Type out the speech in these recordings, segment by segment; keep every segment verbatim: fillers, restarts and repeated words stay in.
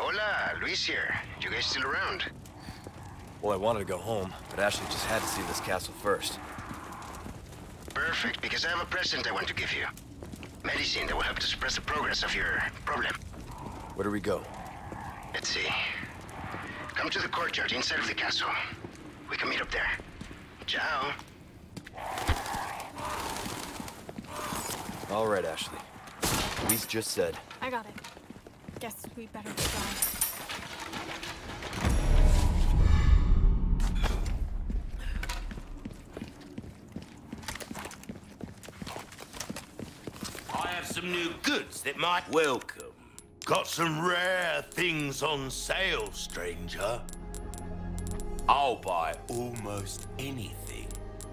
Hola, Luis here. You guys still around? Well, I wanted to go home, but Ashley just had to see this castle first. Perfect, because I have a present I want to give you. Medicine that will help to suppress the progress of your problem. Where do we go? Let's see. Come to the courtyard inside of the castle. We can meet up there. Ciao. All right, Ashley. Luis just said. I got it. Guess we better get going. I have some new goods that might welcome. Got some rare things on sale, stranger. I'll buy almost anything.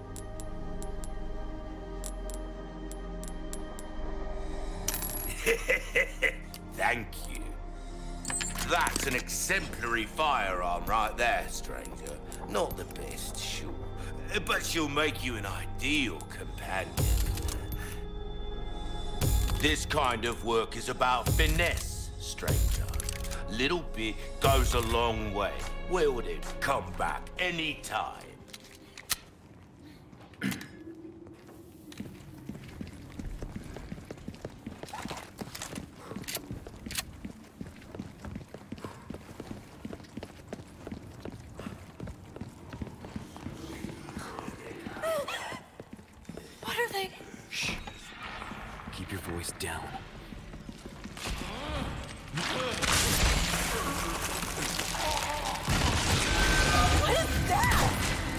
Thank you. That's an exemplary firearm right there, stranger. Not the best, sure, but she'll make you an ideal companion. This kind of work is about finesse, stranger. Little bit goes a long way. Wield it, come back anytime. What are they? Shh. Keep your voice down. What is that?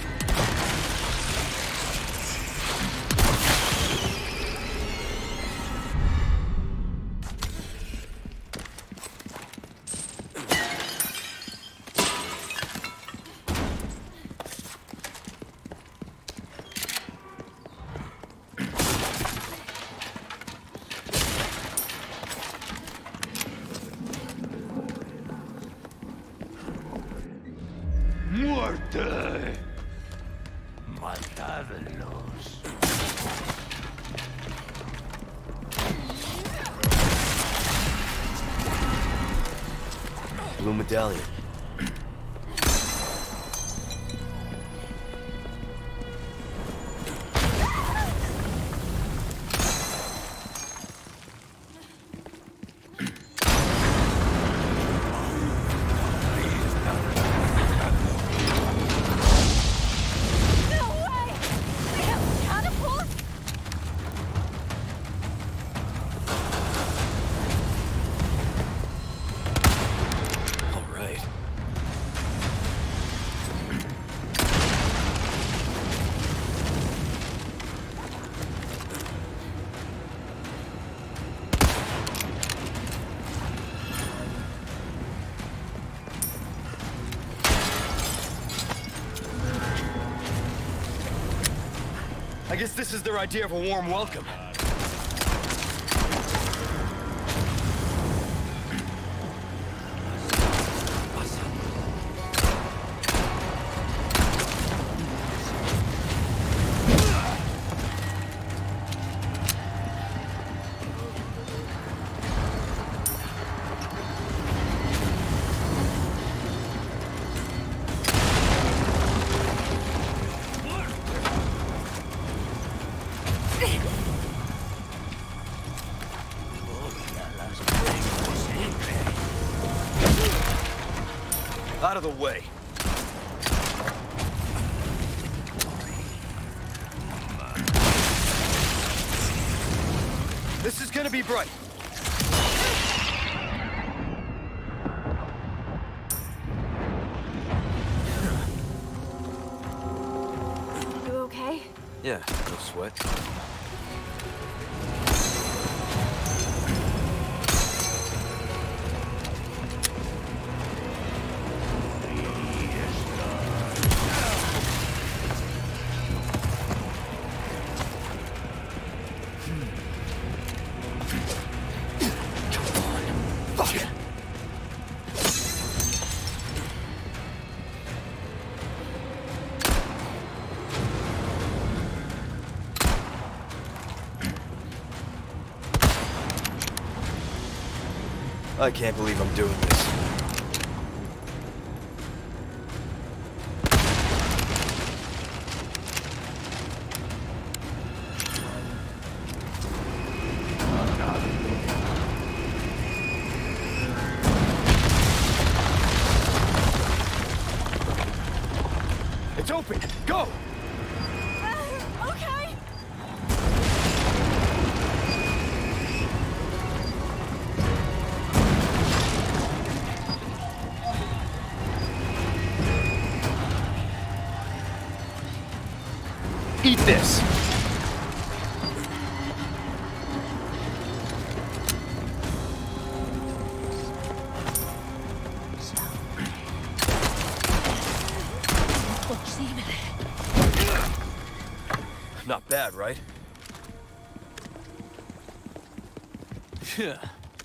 Muerte. Matadlos. Blue medallion. I guess this is their idea of a warm welcome. Out of the way. This is gonna be bright. You okay? Yeah, no sweat. I can't believe I'm doing this. It's open! Go! Uh, okay. Eat this! Not bad, right? Yeah.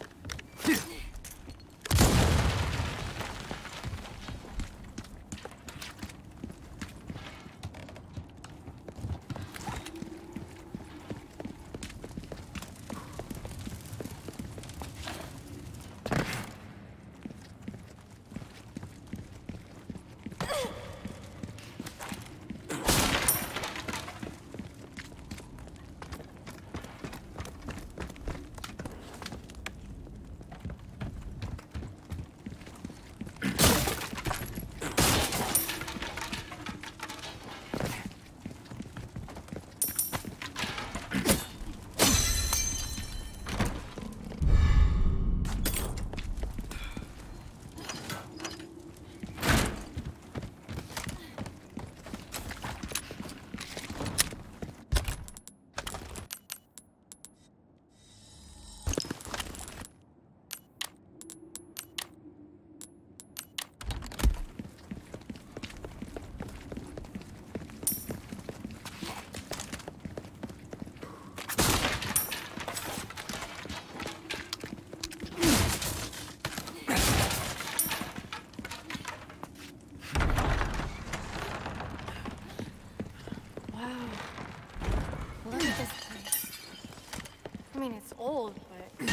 I mean, it's old, but...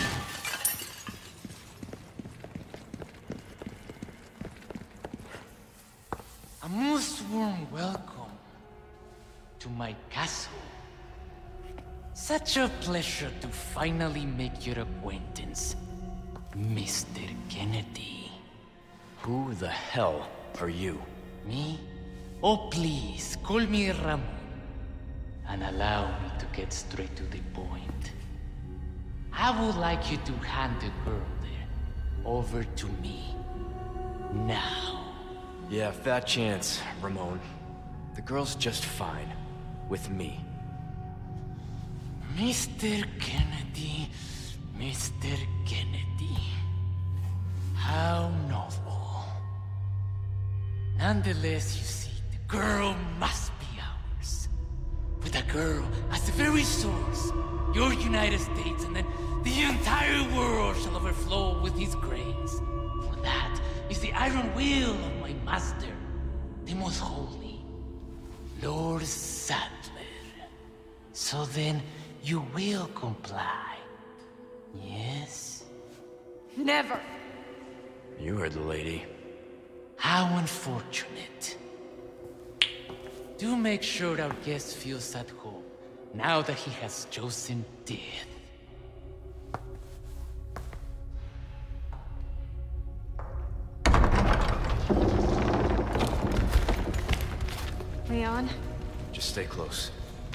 A most warm welcome to my castle. Such a pleasure to finally make your acquaintance, Mister Kennedy. Who the hell are you? Me? Oh, please, call me Ramon. And allow me to get straight to the point. I would like you to hand the girl there over to me. Now. Yeah, fat chance, Ramon. The girl's just fine. With me. Mister Kennedy, Mister Kennedy. How novel. Nonetheless, you see, the girl must be ours. With a girl as the very source, your United States and then the entire world shall overflow with his grace. For that is the iron will of my master, the most holy, Lord Saddler. So then, you will comply, yes? Never! You heard the lady. How unfortunate. Do make sure our guest feels at home, now that he has chosen death. Leon? Just stay close.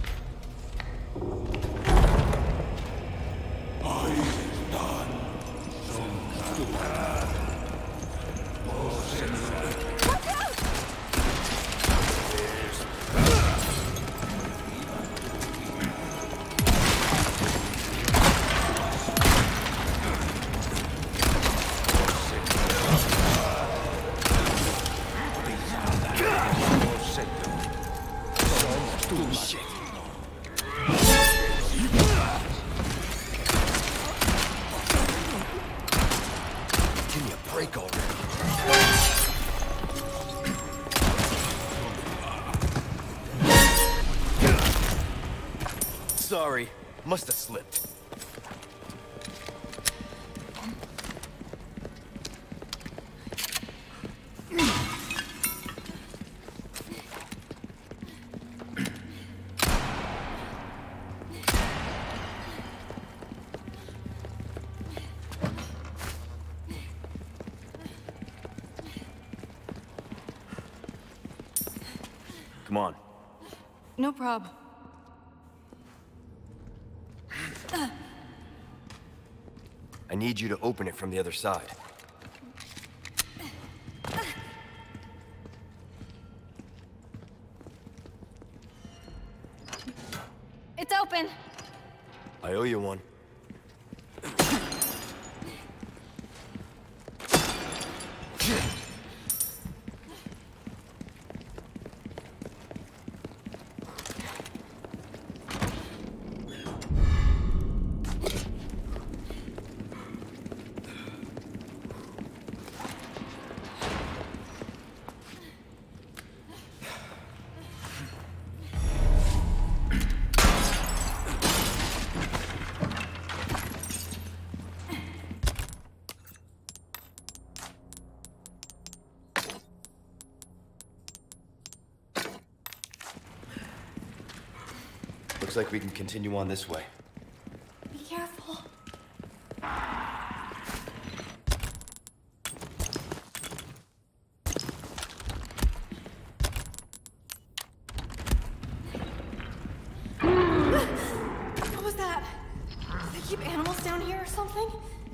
Sorry, must have slipped. Come on. No prob. I need you to open it from the other side. It's open. I owe you one. Looks like we can continue on this way. Be careful. What was that? Do they keep animals down here or something?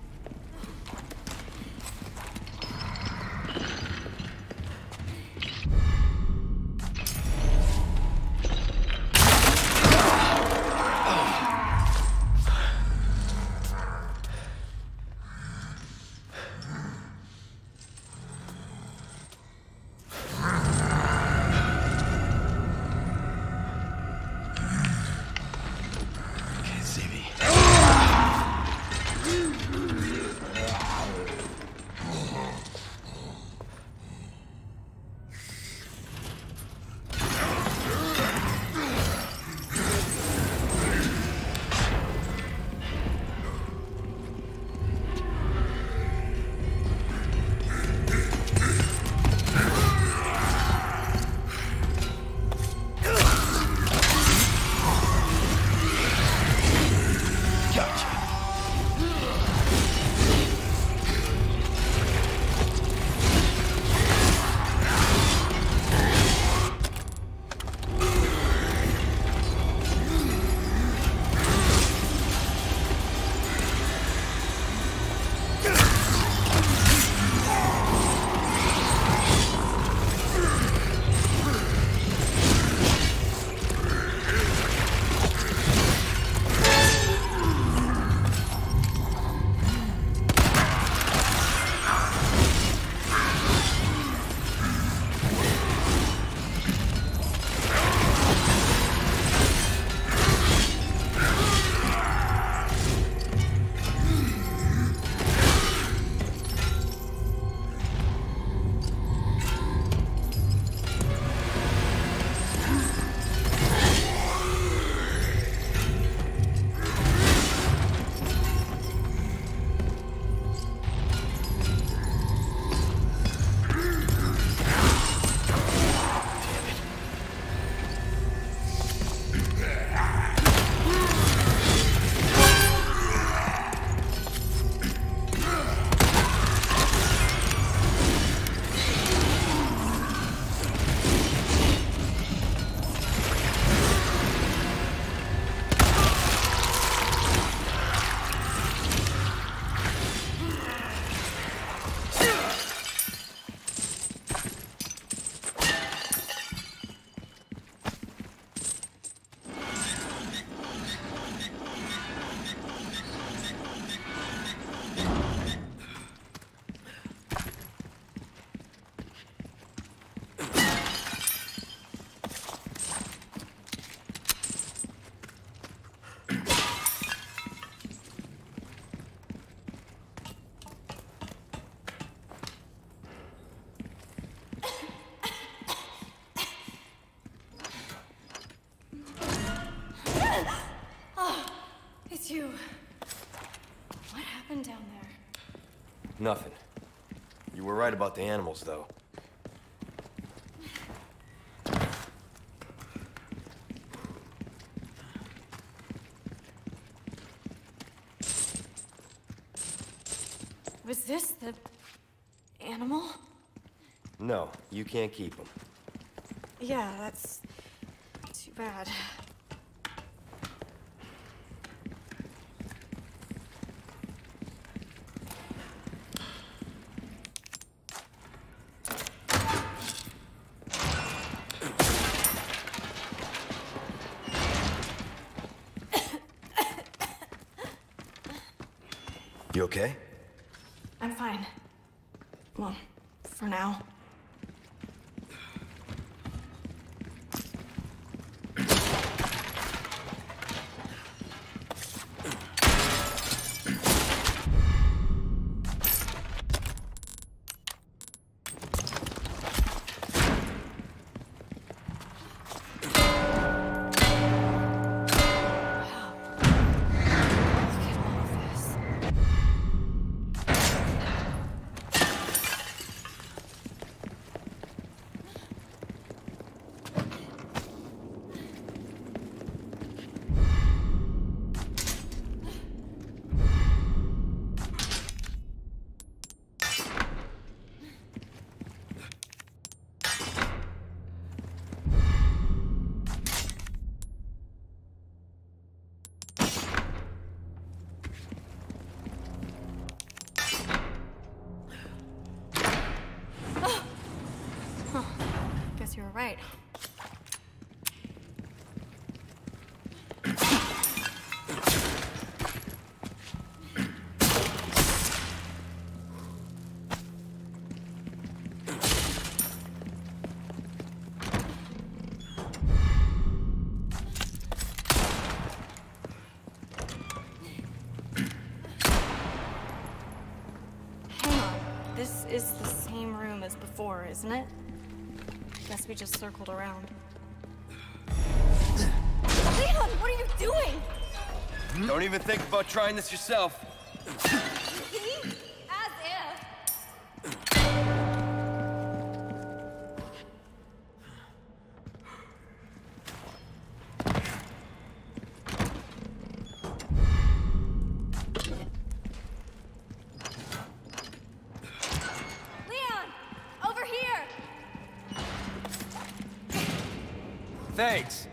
You. What happened down there? Nothing. You were right about the animals, though. Was this the animal? No, you can't keep them. Yeah, that's too bad. You okay? I'm fine. Well, for now. Guess you were right. Hang on. This is the same room as before, isn't it? Guess we just circled around. Leon, what are you doing? Don't even think about trying this yourself. Me? As if. Leon, over here. Thanks.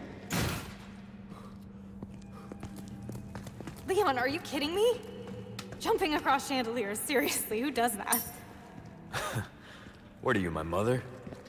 Leon, are you kidding me? Jumping across chandeliers, seriously, who does that? What are you, my mother?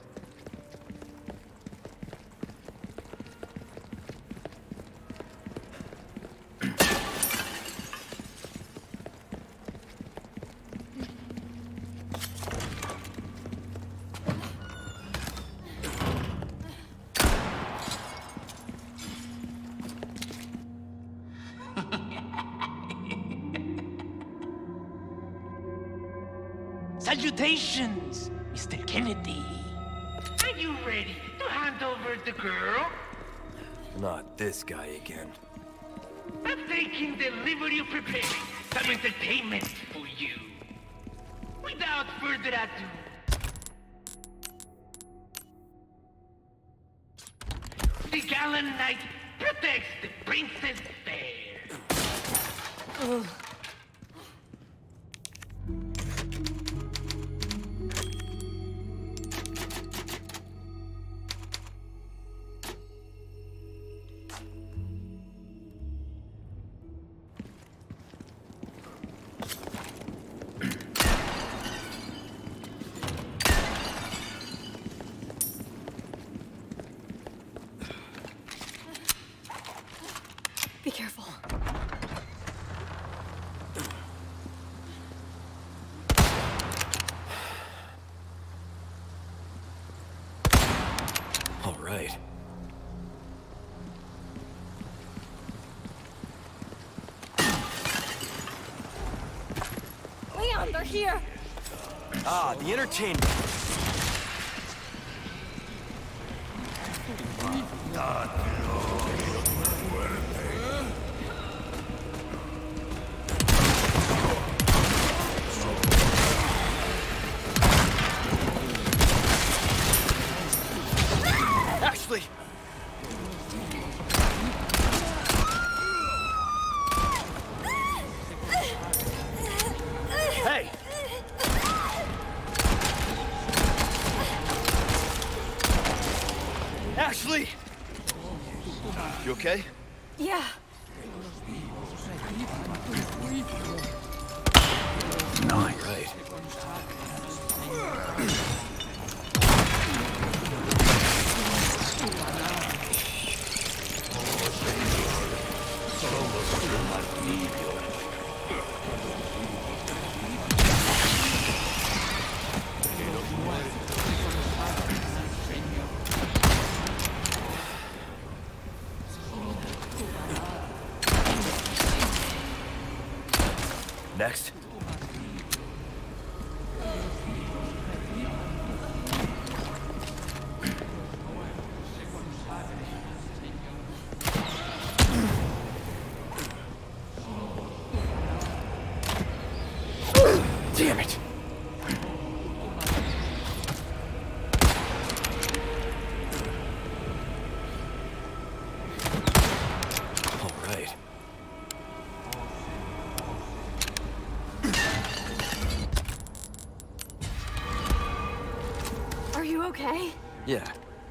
Salutations, Mister Kennedy. Are you ready to hand over the girl? Not this guy again. I'm taking delivery of preparing some entertainment for you. Without further ado, the gallant knight protects the princess fair. Ugh. Be careful. All right. Leon, they're here. Ah, the entertainment. Ashley! Hey! Ashley! You okay? Yeah. Nine. Right. Next. Damn it. All right. Are you okay? Yeah.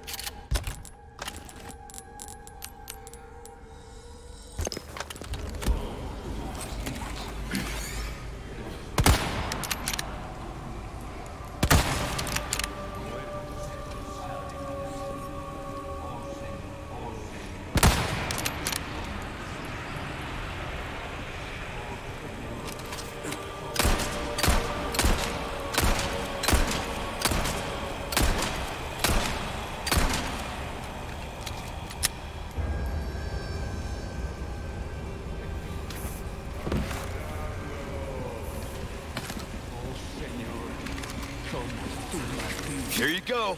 Here you go.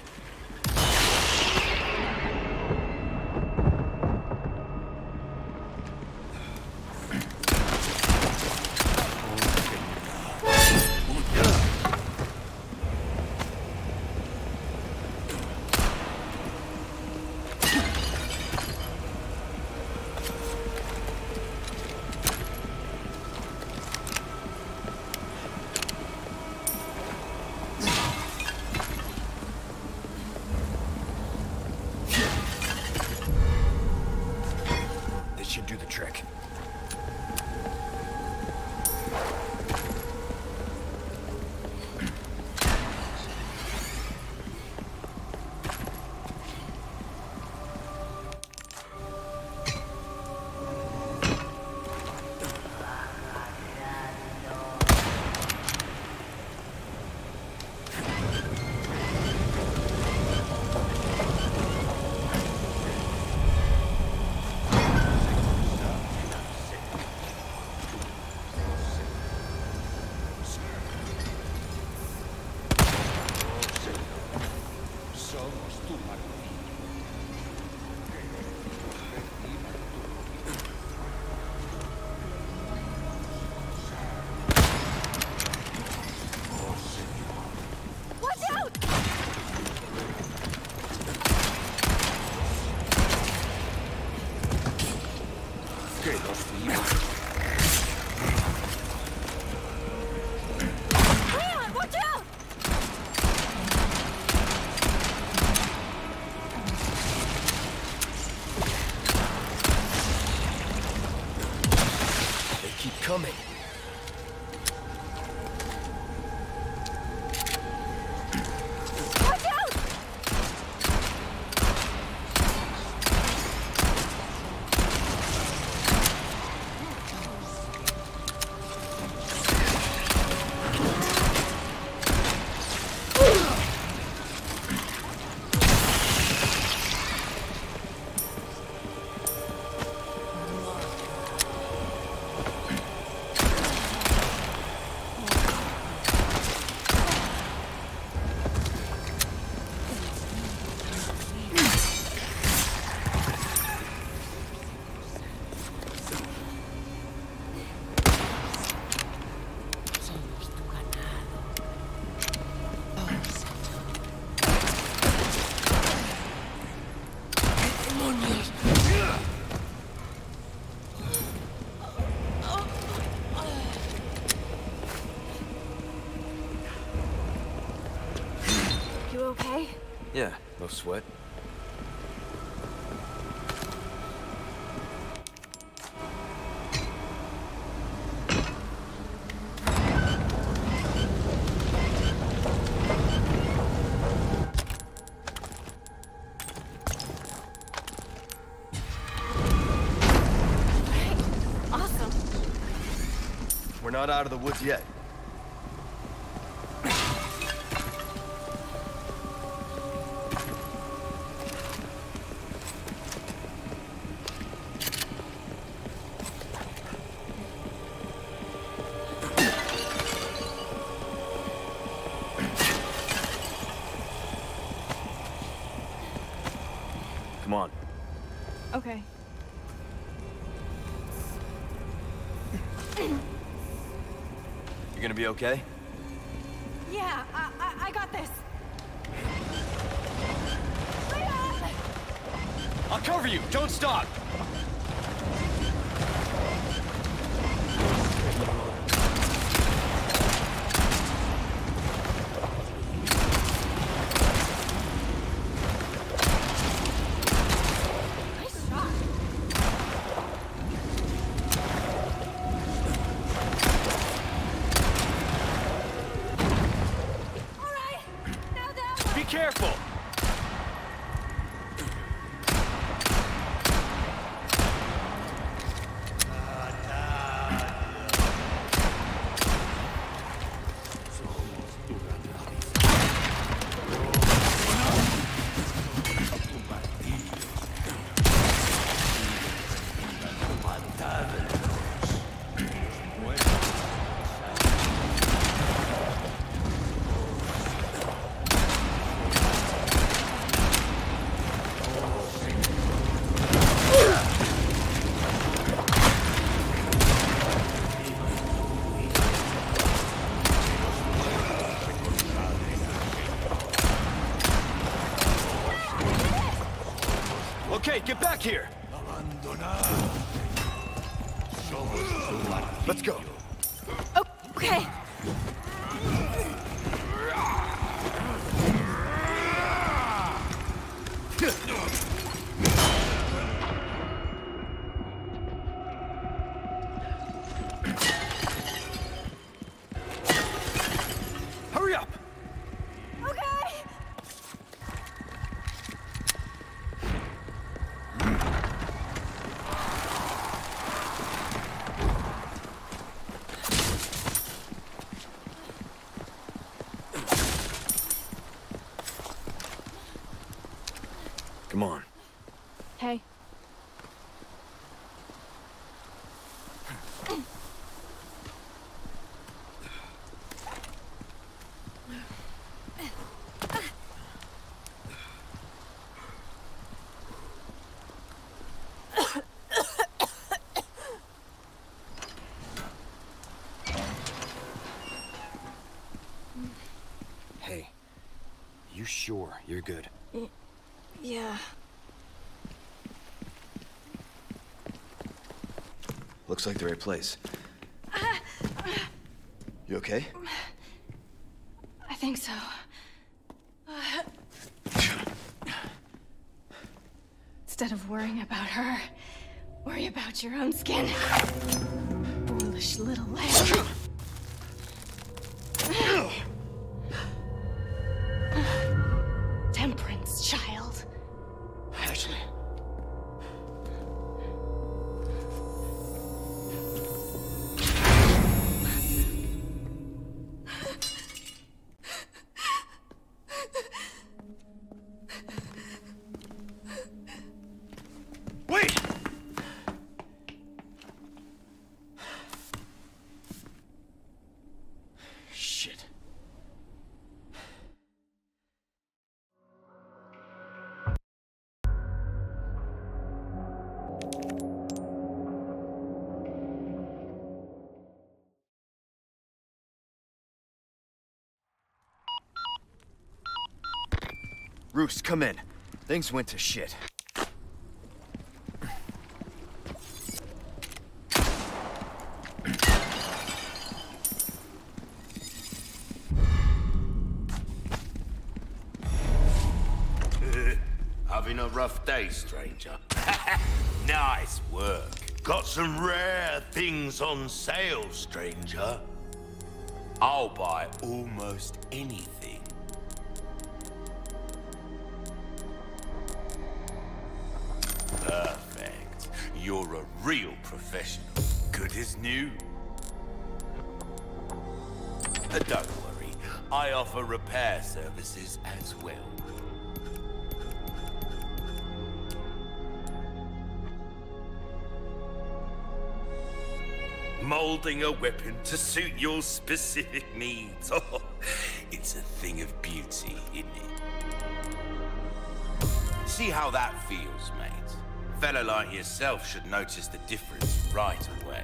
Should do the trick. Coming. Watch out! Yeah, no sweat. not out of the woods yet. Come on. Okay. You gonna be okay? Yeah, I, I, I got this. Leon! I'll cover you! Don't stop! Nice shot. All right, now down. Be careful! Okay, get back here! Let's go. Okay. Hurry up! Okay. Come on. Hey. Hey, you sure you're good? Yeah. Looks like the right place. You okay? I think so. Instead of worrying about her, worry about your own skin. Foolish little lamb. Temperance, child. Ashley. Wait! Shit. Roos, come in. Things went to shit. Having a rough day, stranger? Nice work. Got some rare things on sale, stranger. I'll buy almost anything. Perfect. You're a real professional. Good as new. Uh, don't worry, I offer repair services as well. Molding a weapon to suit your specific needs. Oh, it's a thing of beauty, isn't it? See how that feels, mate? A fellow like yourself should notice the difference right away.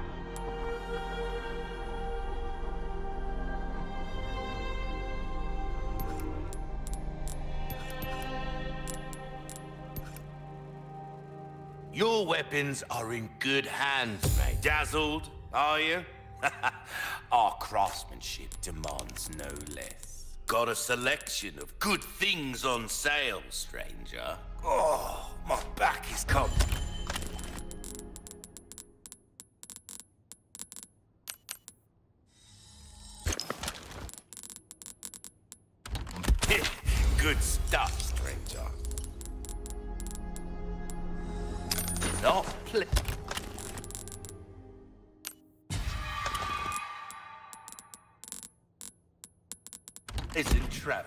Your weapons are in good hands, mate. Dazzled, are you? Our craftsmanship demands no less. Got a selection of good things on sale, stranger. Oh, my back is cold. Good stuff, stranger. Not pl- Isn't travels.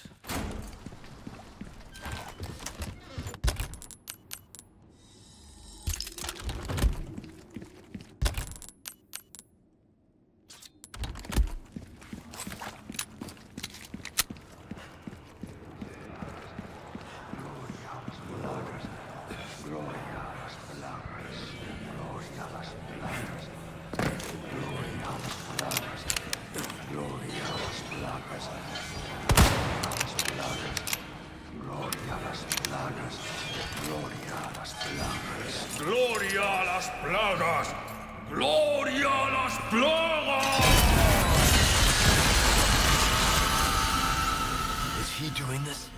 ¡Gloria a las plagas! ¡Gloria a las plagas! Is he doing this?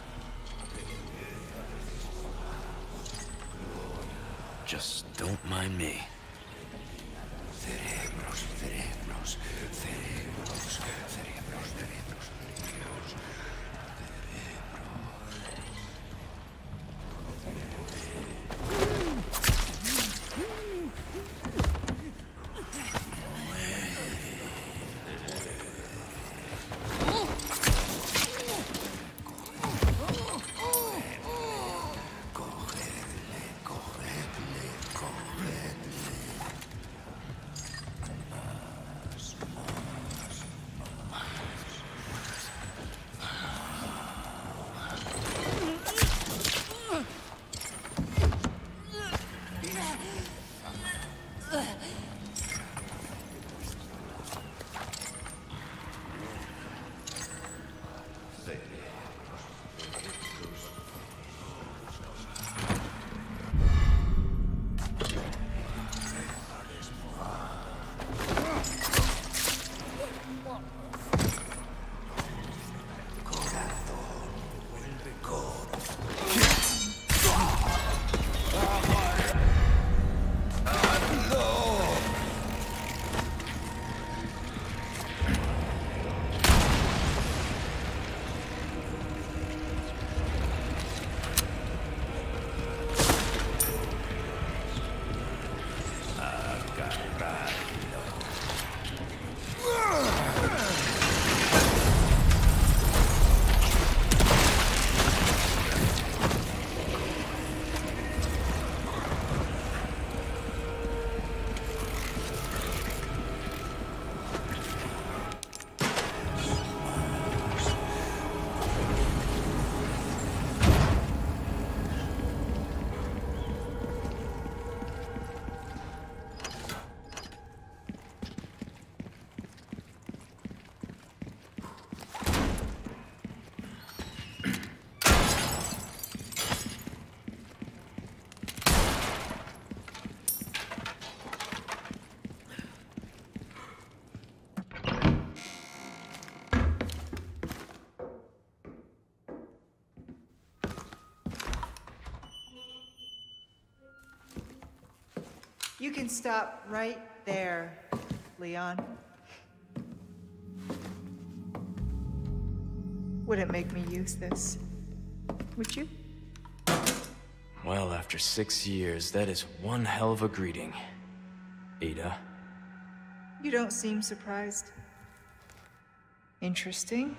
Just don't mind me. Cerebros, cerebros, cerebros, cerebros, cerebros, cerebros. You can stop right there, Leon. Wouldn't make me use this, would you? Well, after six years, that is one hell of a greeting, Ada. You don't seem surprised. Interesting.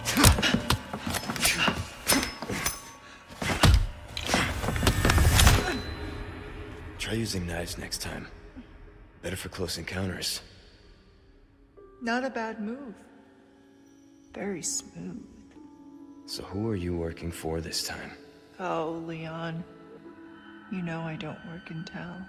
Try using knives next time. Better for close encounters. Not a bad move. Very smooth. So who are you working for this time? Oh, Leon. You know I don't work in town.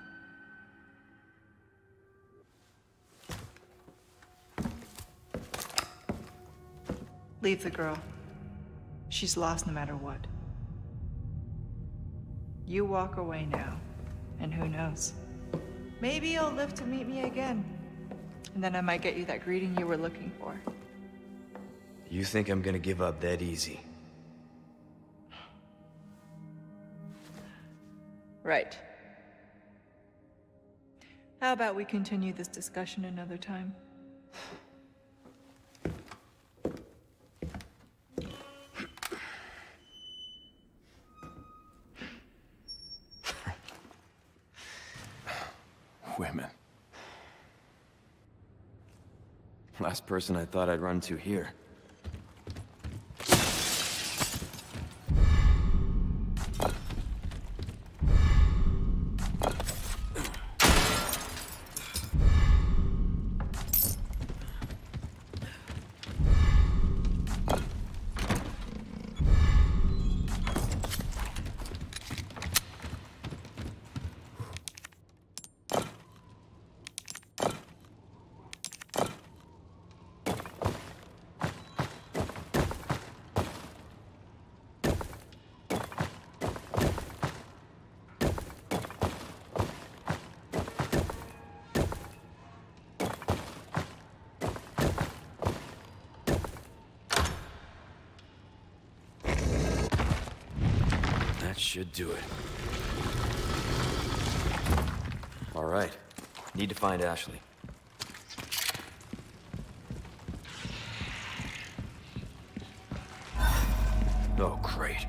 Leave the girl. She's lost no matter what. You walk away now, and who knows? Maybe you'll live to meet me again. And then I might get you that greeting you were looking for. You think I'm gonna give up that easy? Right. How about we continue this discussion another time? Women. Last person I thought I'd run to here. That should do it. All right. Need to find Ashley. Oh, great.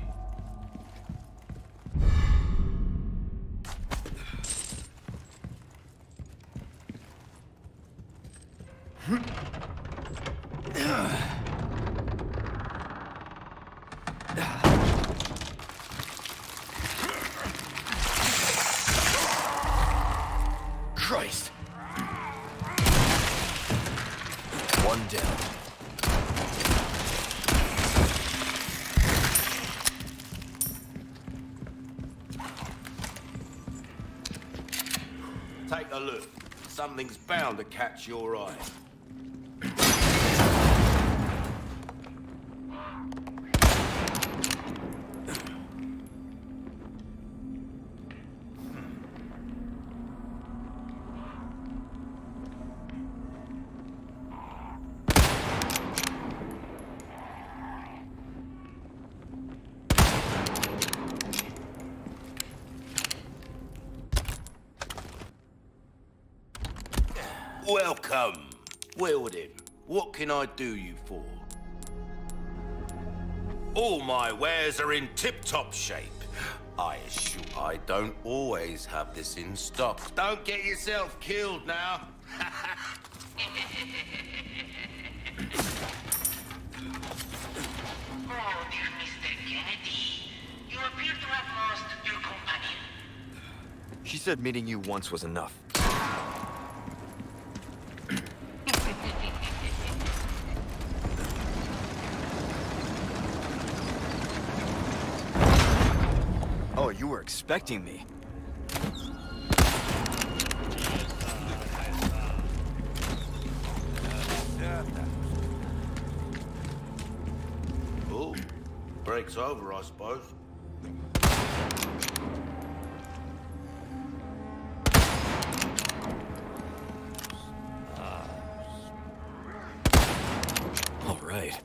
Christ! One down. Take a look. Something's bound to catch your eye. Welcome. Well then, what can I do you for? All my wares are in tip-top shape. I assure I don't always have this in stock. Don't get yourself killed now. Oh, dear Mister Kennedy. You appear to have lost your companion. She said meeting you once was enough. Oh, you were expecting me. Oh, break's over, I suppose. All right.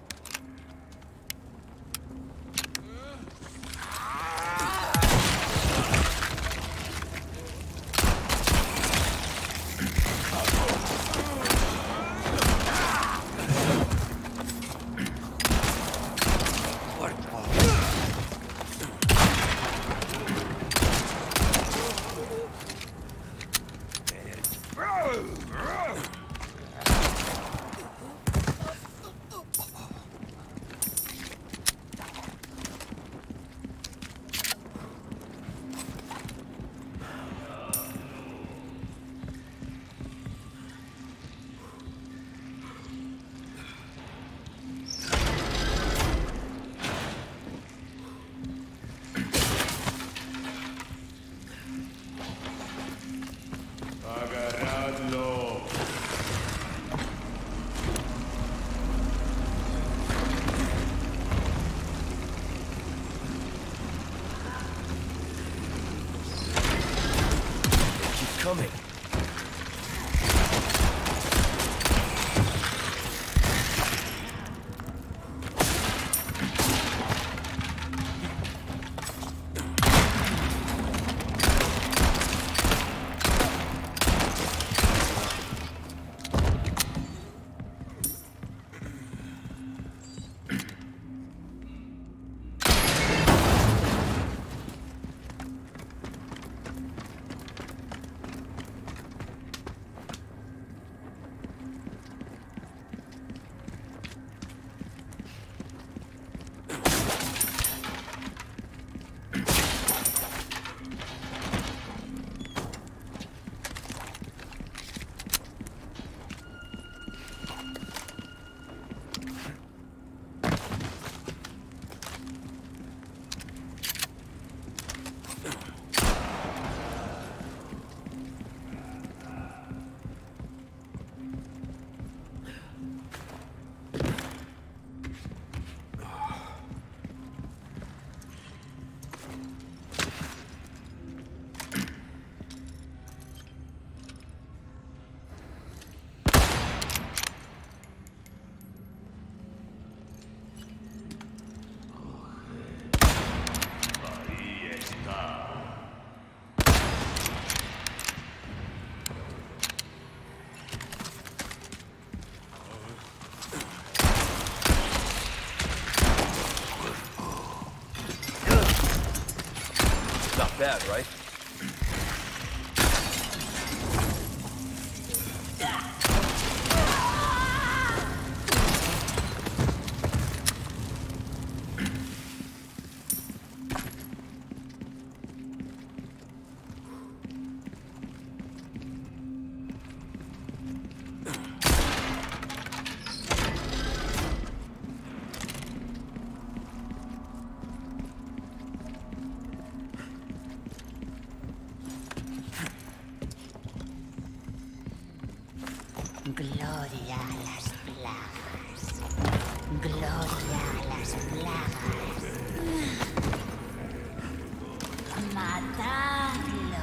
coming. Bad, right? Gloria a las plagas. Gloria a las plagas. Matadlo.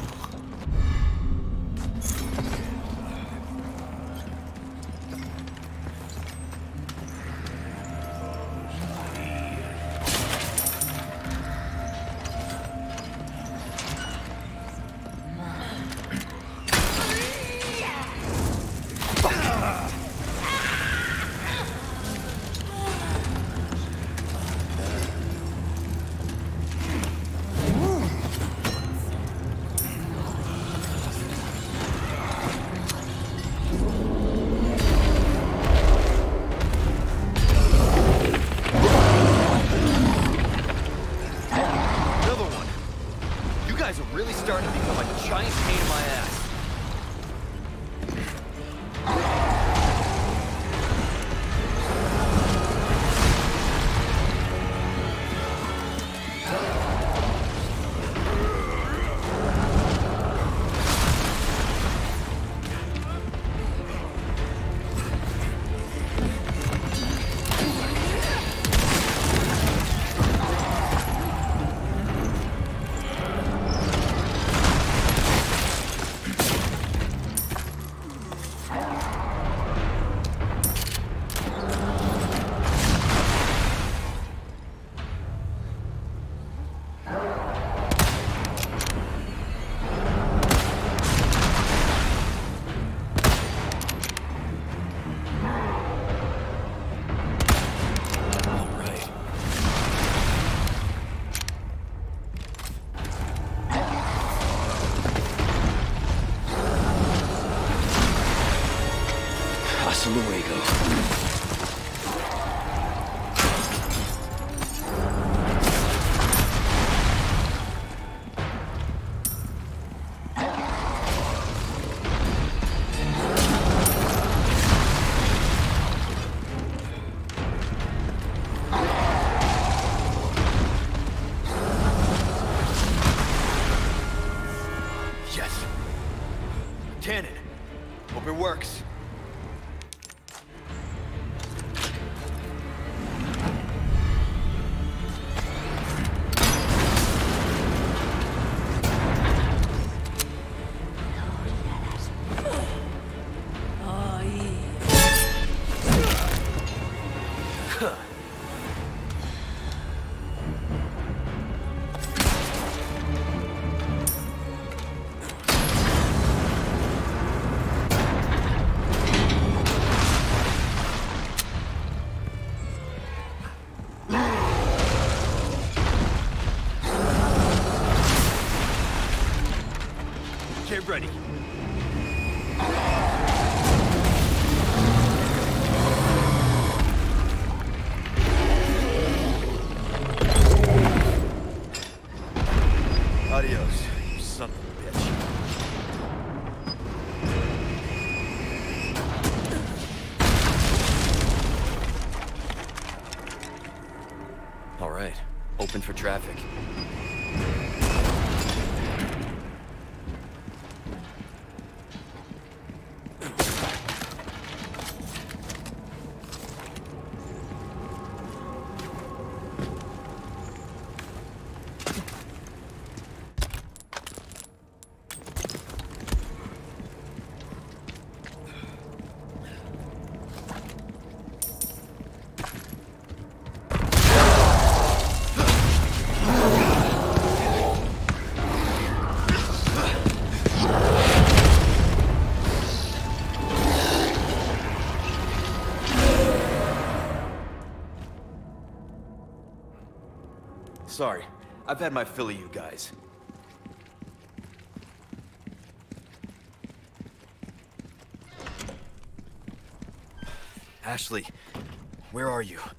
Hasta luego. Yes. Cannon. Hope it works. Get ready. Adios, you son of a bitch. All right, open for traffic. Sorry, I've had my fill of you guys. Ashley, where are you?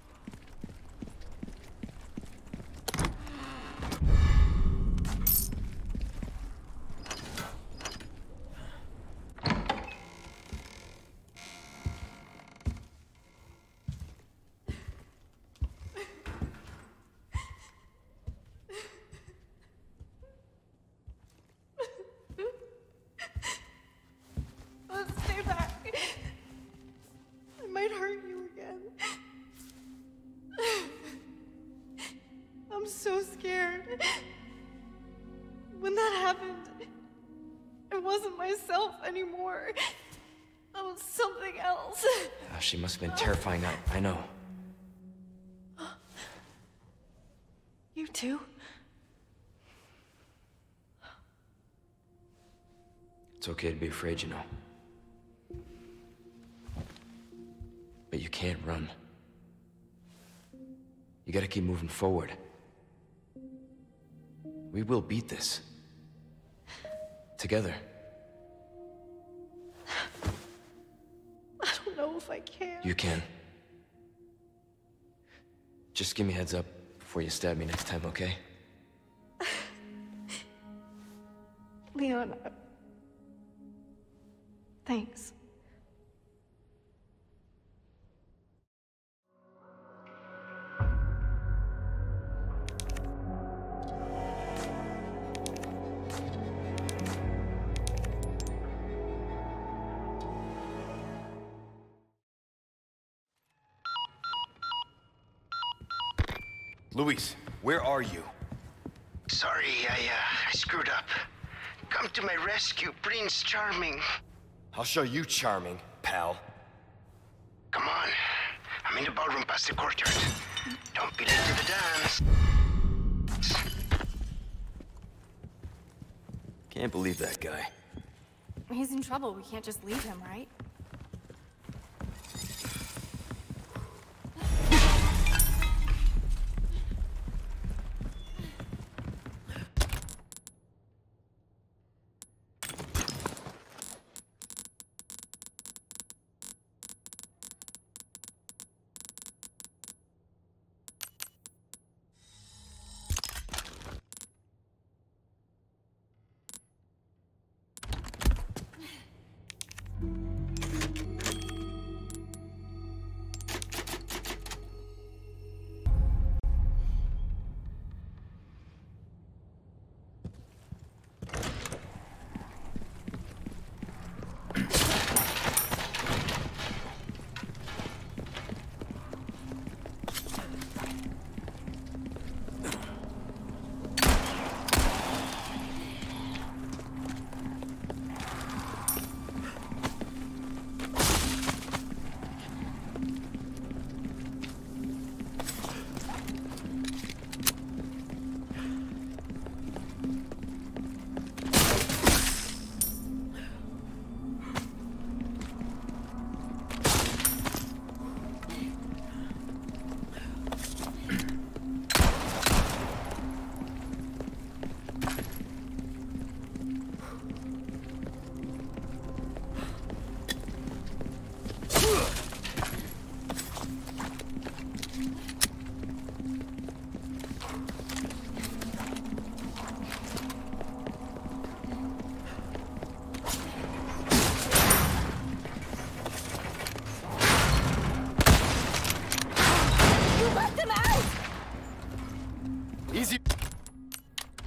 Stay back. I might hurt you again. I'm so scared. When that happened, I wasn't myself anymore. I was something else. Oh, she must have been terrifying. I, I know. You too? It's okay to be afraid, you know. But you can't run. You gotta keep moving forward. We will beat this. Together. I don't know if I can. You can. Just give me a heads up before you stab me next time, okay? Leon, thanks. Luis, where are you? Sorry, I, uh, I screwed up. Come to my rescue, Prince Charming. I'll show you charming, pal. Come on. I'm in the ballroom past the courtyard. Don't be late to the dance. Can't believe that guy. He's in trouble. We can't just leave him, right?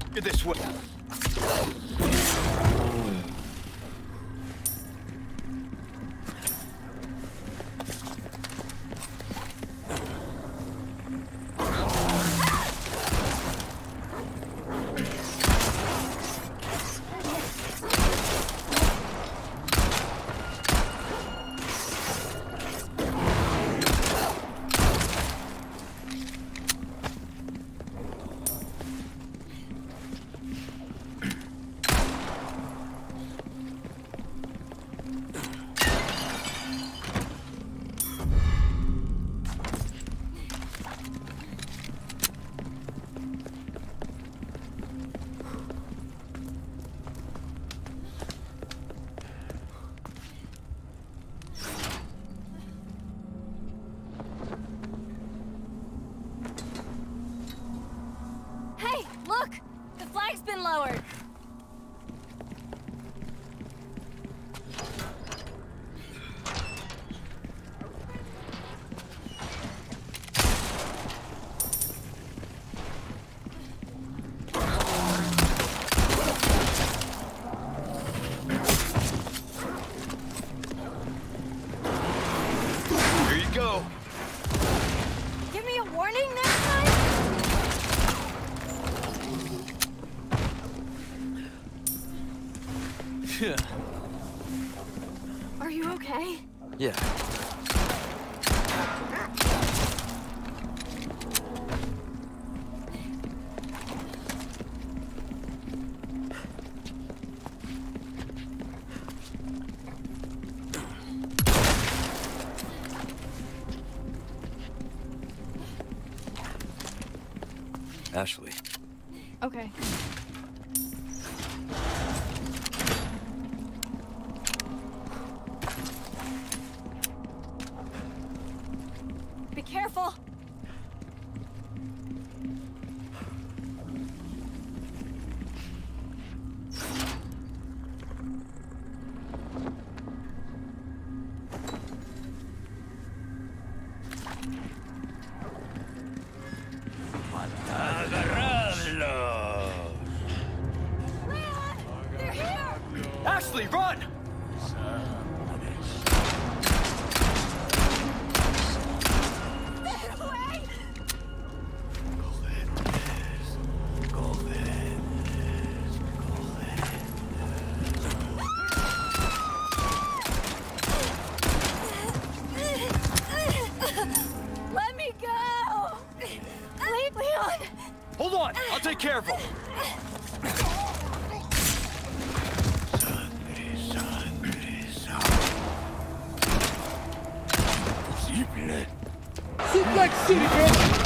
You're this way. Hey, look! The flag's been lowered! Here you go. Give me a warning next time? Are you okay? Yeah. Ashley. Okay. Be careful! Leon! They're here! Ashley, run! Get away! Let me go! Leave Leon! Hold on, I'll take care of him. Suplex City, bitch!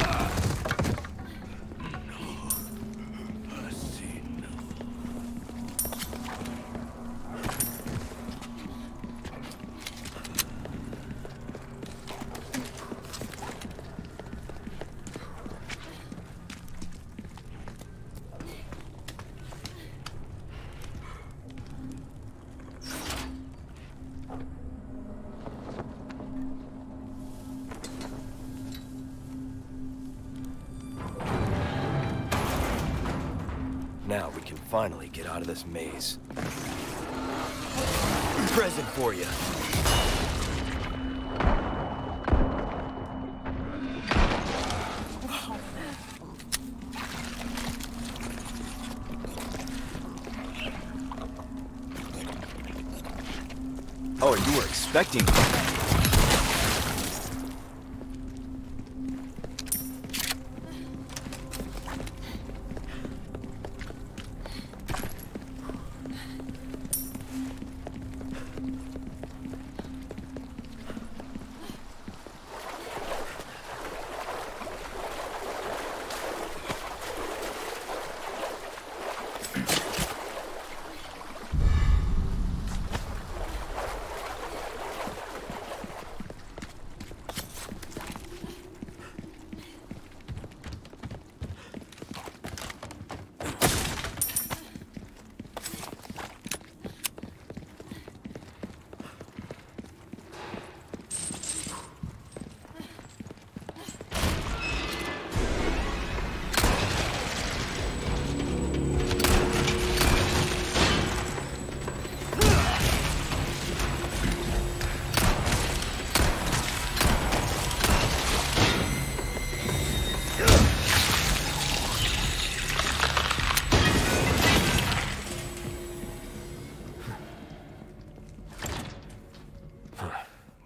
Now we can finally get out of this maze. Present for you. Oh, you were expecting me.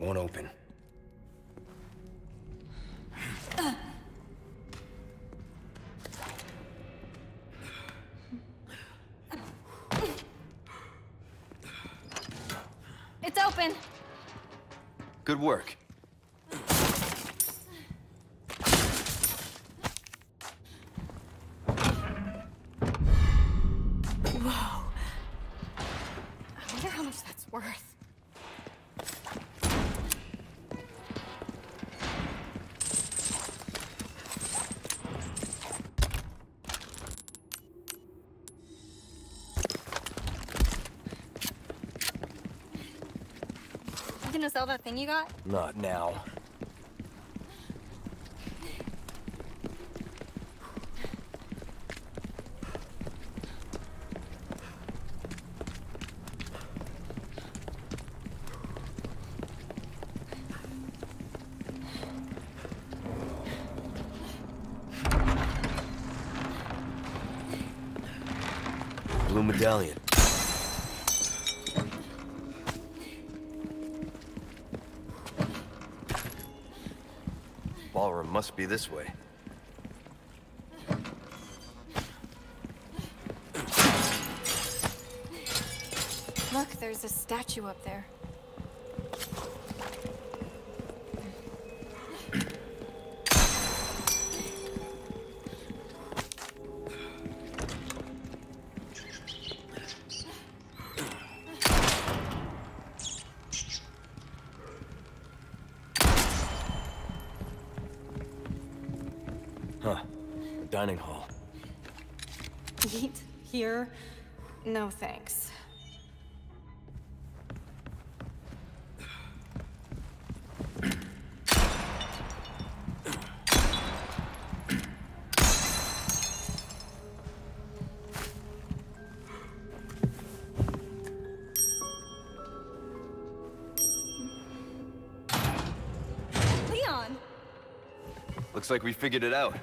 won't open. It's open. Good work. Whoa. I wonder how much that's worth. You gonna sell that thing you got? Not now. Blue medallion. Ballroom must be this way. Look, there's a statue up there. Huh. The dining hall. Eat here? No thanks. Leon! Looks like we figured it out.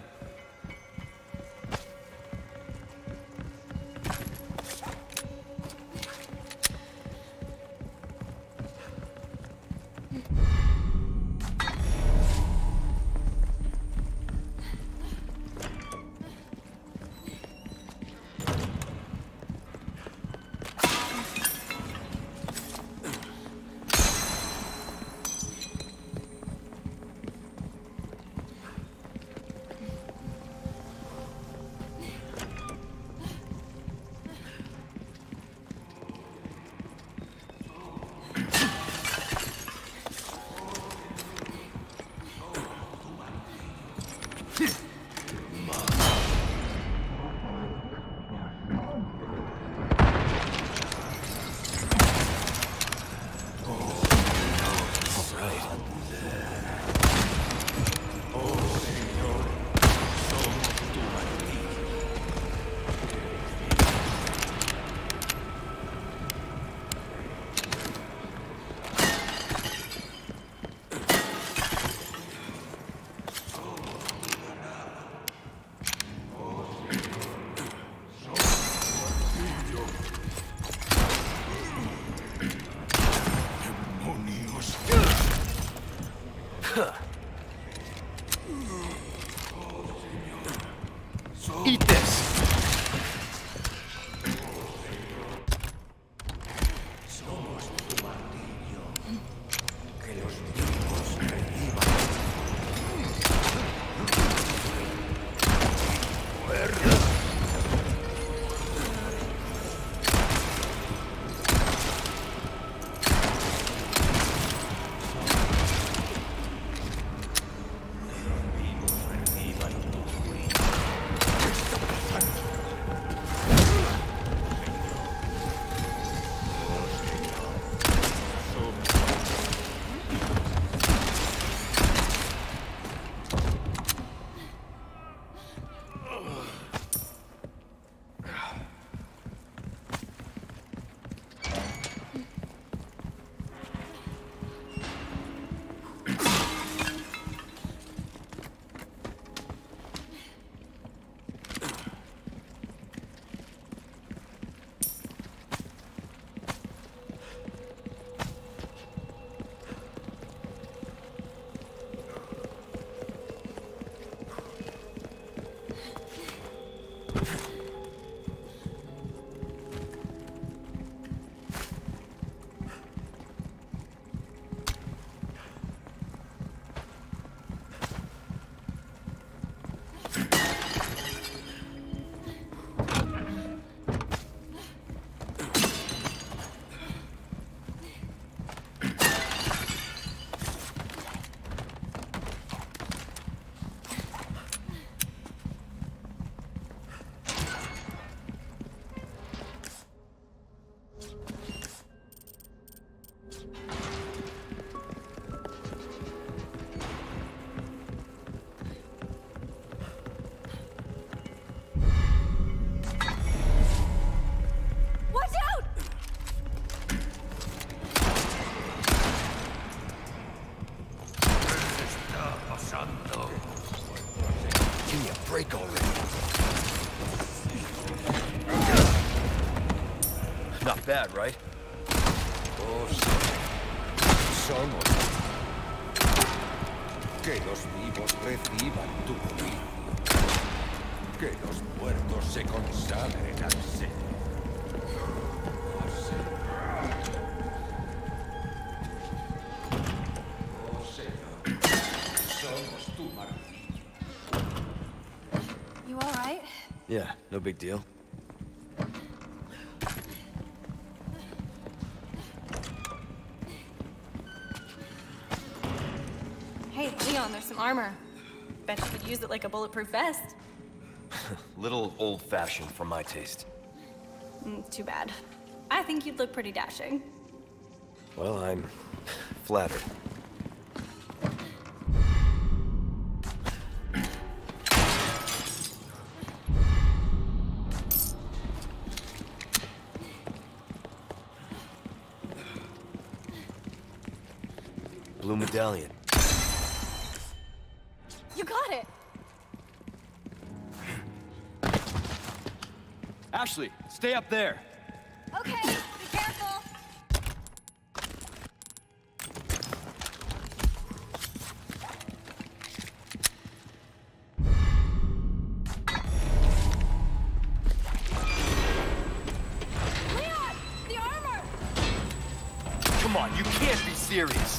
Not bad, right? Oh, sí. Somos. Que los vivos reciban tu juicio. Que los muertos se consagren al Señor. Al Señor. Oh, Señor. Somos tu martillo. You all right? Yeah, no big deal. Hey, Leon, there's some armor. Bet you could use it like a bulletproof vest. Little old-fashioned for my taste. Mm, too bad. I think you'd look pretty dashing. Well, I'm flattered. Blue medallion. You got it! Ashley, stay up there. Okay, be careful! Leon! The armor! Come on, you can't be serious.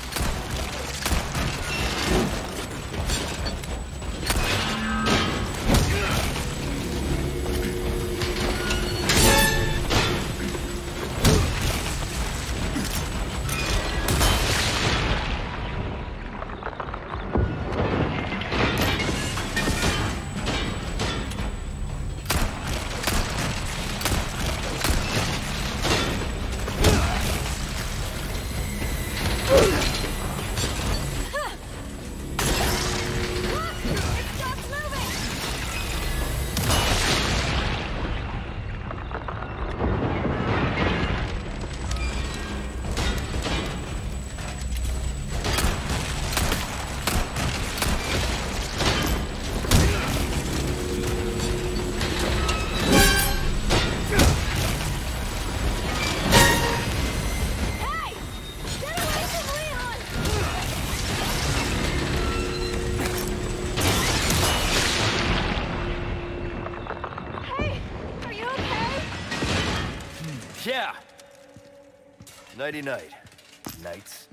Yeah. Nighty-night. Nights.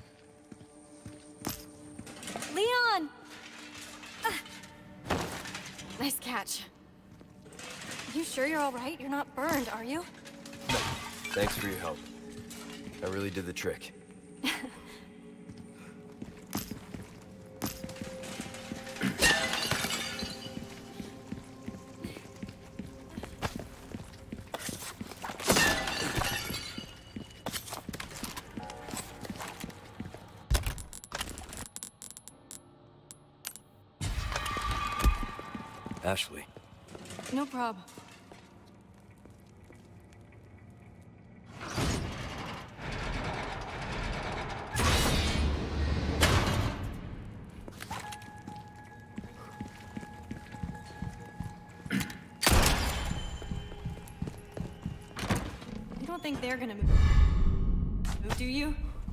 Leon! Uh, nice catch. You sure you're all right? You're not burned, are you? Thanks for your help. I really did the trick. Ashley. No prob. You don't think they're gonna move, move, do you?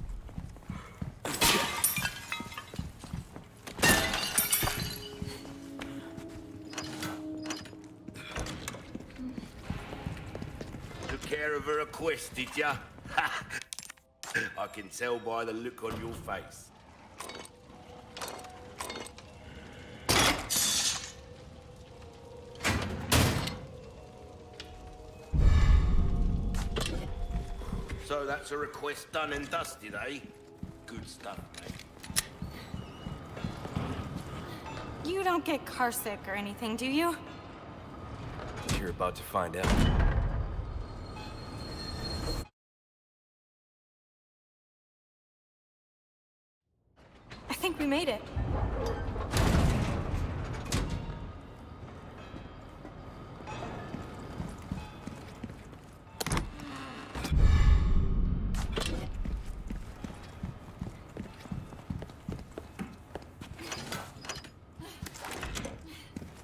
Care of a request, did ya? I can tell by the look on your face. So that's a request done and dusted, eh? Good stuff, mate. You don't get carsick or anything, do you? You're about to find out. I think we made it.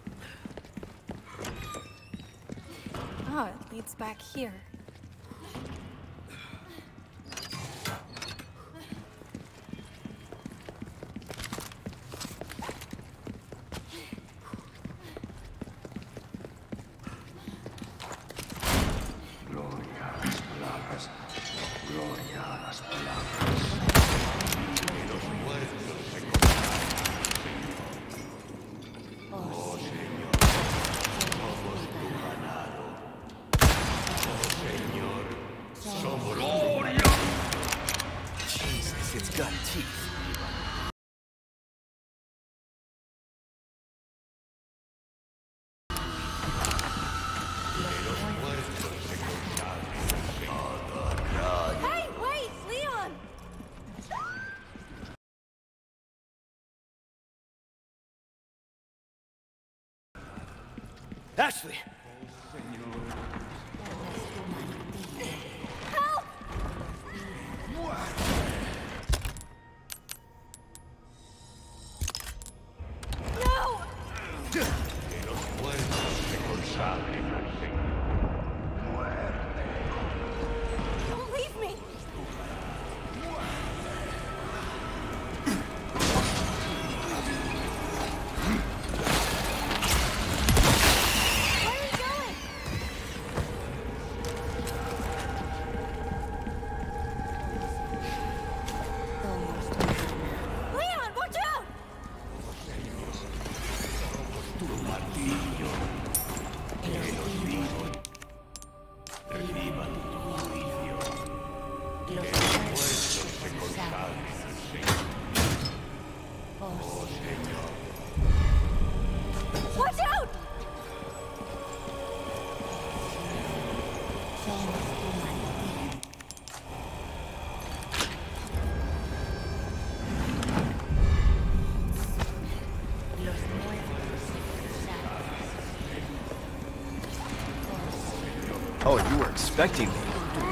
Oh, it leads back here. got teeth. Hey, wait, Leon! Ashley! Help! No! Don't leave me! Where are you going? Leon, watch out! Watch out! Oh, you were expecting me.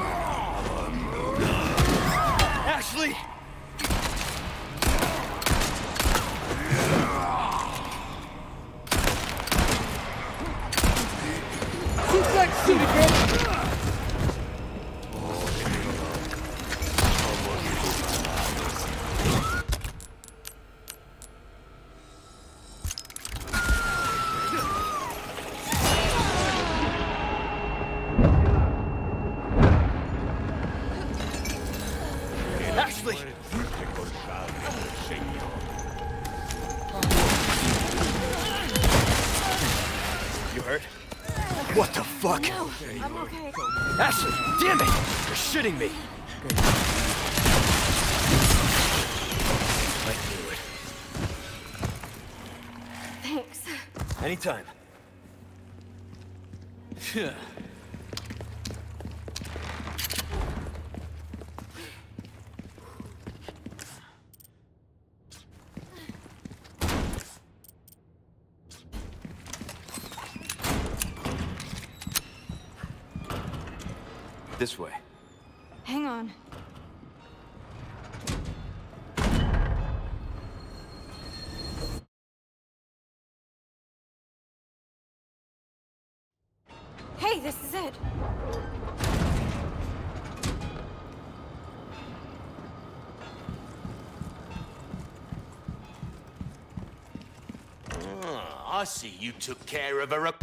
Ashley! Suplex, Sudicate! Ashley! You hurt? What the fuck? No, I'm okay. Ashley, damn it! You're shitting me! I knew it. Thanks. Anytime. This way. Hang on. Hey, this is it. Ah, I see you took care of her.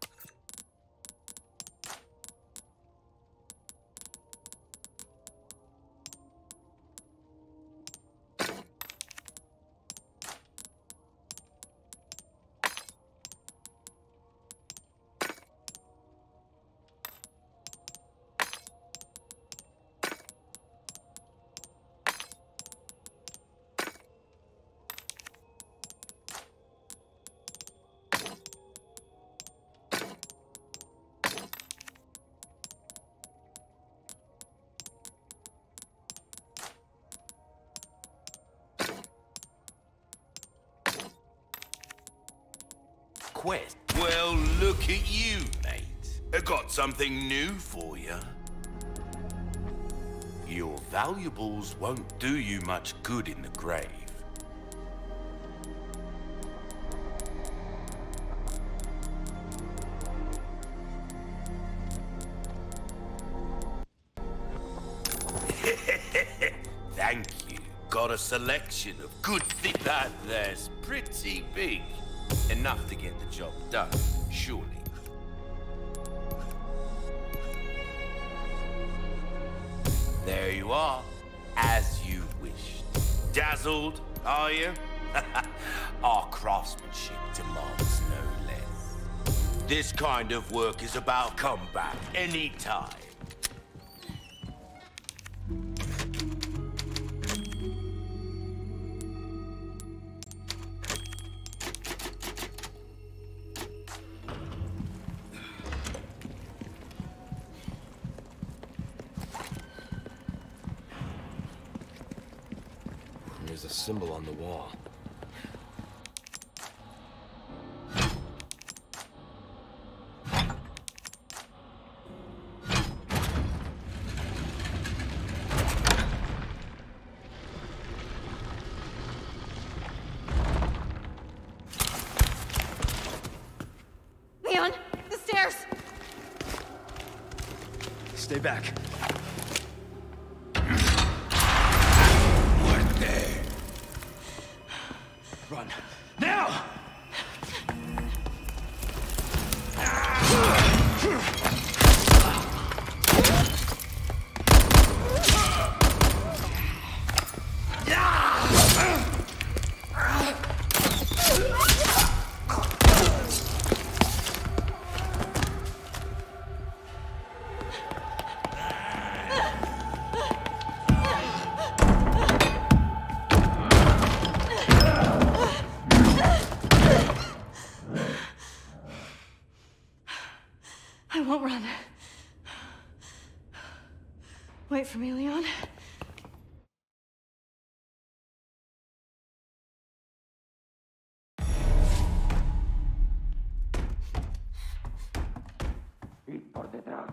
Quest. Well, look at you, mate. I got something new for you. Your valuables won't do you much good in the grave. Thank you. Got a selection of good things. That there's pretty big. Enough to get the job done, surely. There you are, as you wished. Dazzled, are you? Our craftsmanship demands no less. This kind of work is about comeback anytime. there's a symbol on the wall. Leon, the stairs! Stay back. Run. Now! I won't run. Wait for me, Leon. Y por detrás.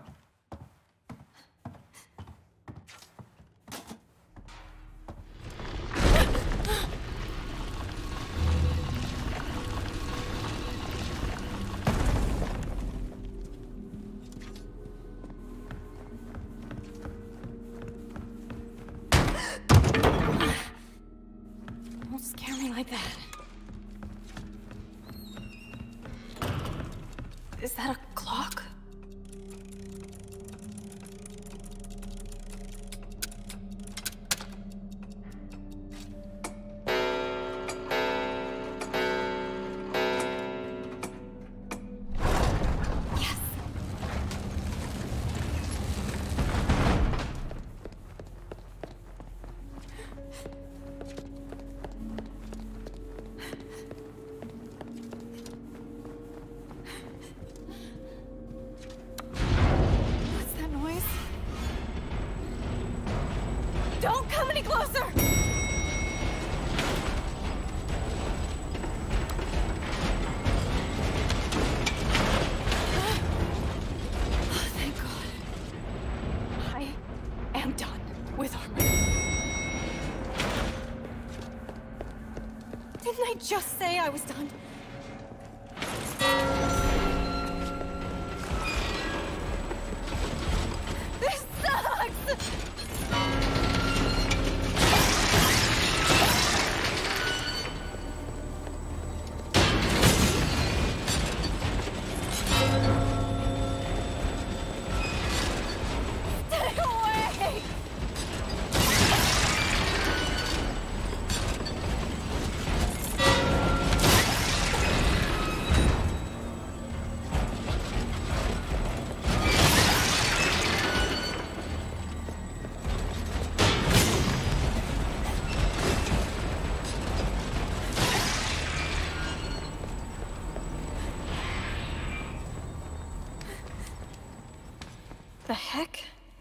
Don't scare me like that. Is that a clock? Don't come any closer! Oh, thank God. I am done with armor. Didn't I just say I was done? This sucks! The heck?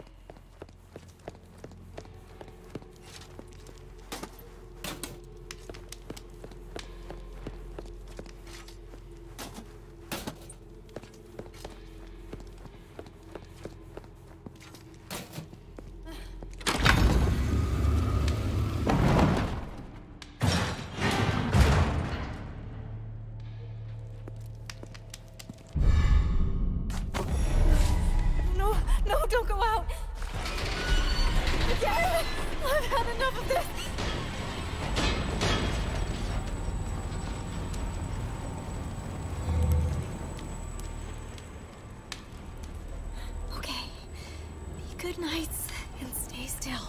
No, no, don't go out! Damn it! I've had enough of this! Okay. Be good nights and stay still.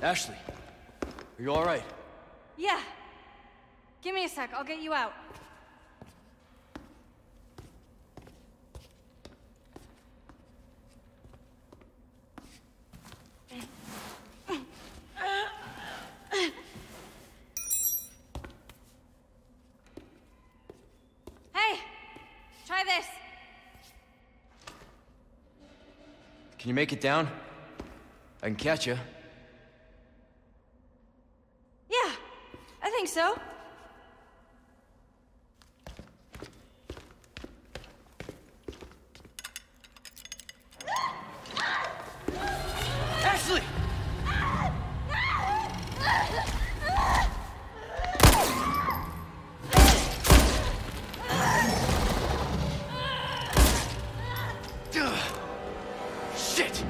Ashley, are you all right? Yeah. Give me a sec, I'll get you out. Hey! Try this! Can you make it down? I can catch you. Yeah, I think so. Ashley! Shit!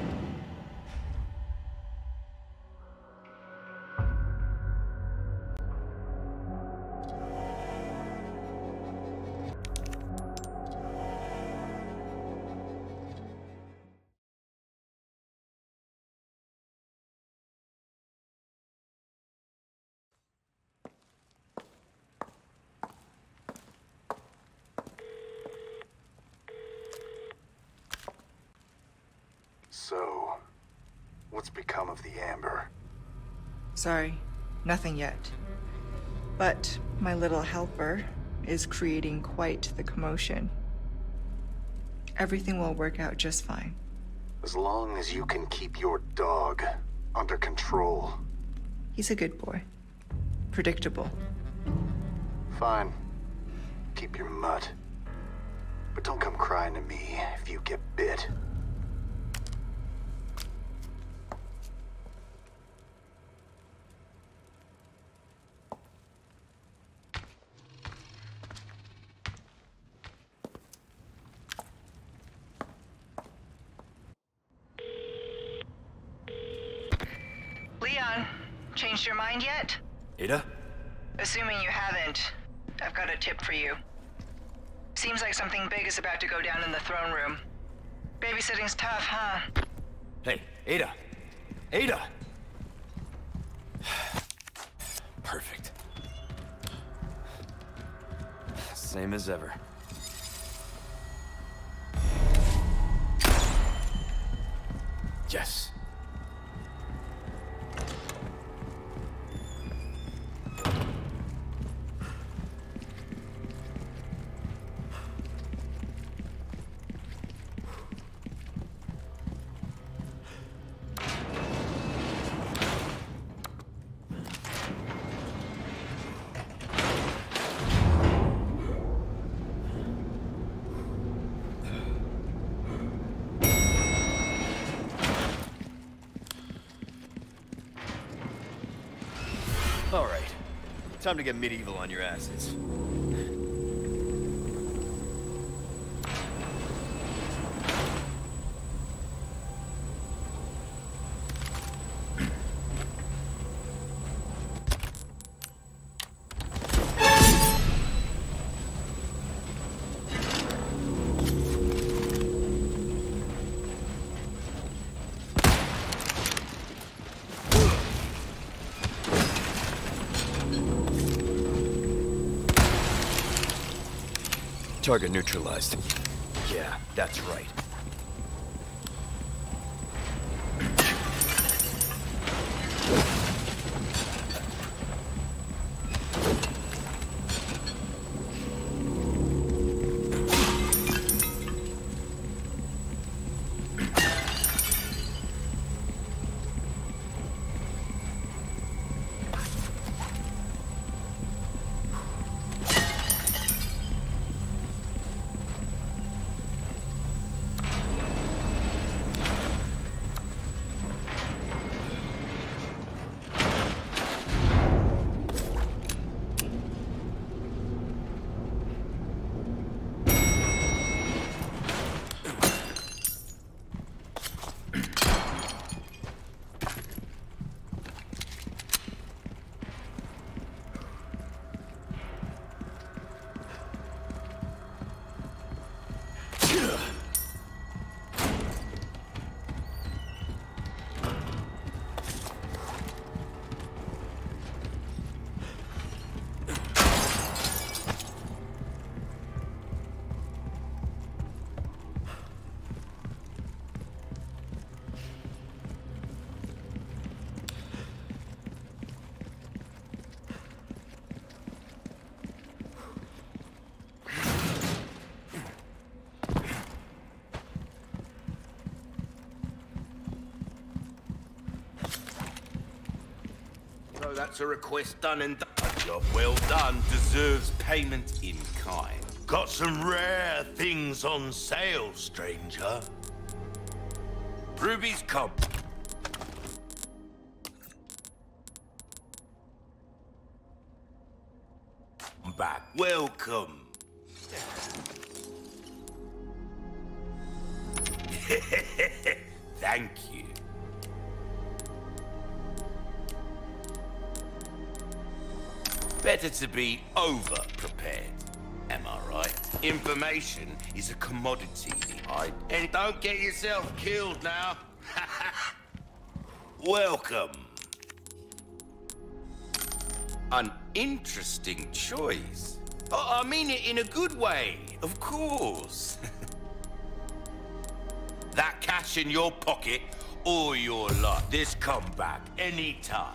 So, what's become of the Amber? Sorry, nothing yet. But my little helper is creating quite the commotion. Everything will work out just fine. As long as you can keep your dog under control. He's a good boy. Predictable. Fine. Keep your mutt. But don't come crying to me if you get bit. Leon, changed your mind yet? Ada? Assuming you haven't, I've got a tip for you. Seems like something big is about to go down in the throne room. Babysitting's tough, huh? Hey, Ada! Ada! Perfect. Same as ever. Yes. All right. Time to get medieval on your asses. Target neutralized. Yeah, that's right. so that's a request done and done. A job well done deserves payment in kind. Got some rare things on sale, stranger. Ruby's Cobb. Back. Welcome. Thank you. Better to be over-prepared, am I right? Information is a commodity, I... And don't get yourself killed now. Welcome. An interesting choice. Oh, I mean it in a good way, of course. That cash in your pocket or your lot. This come back anytime.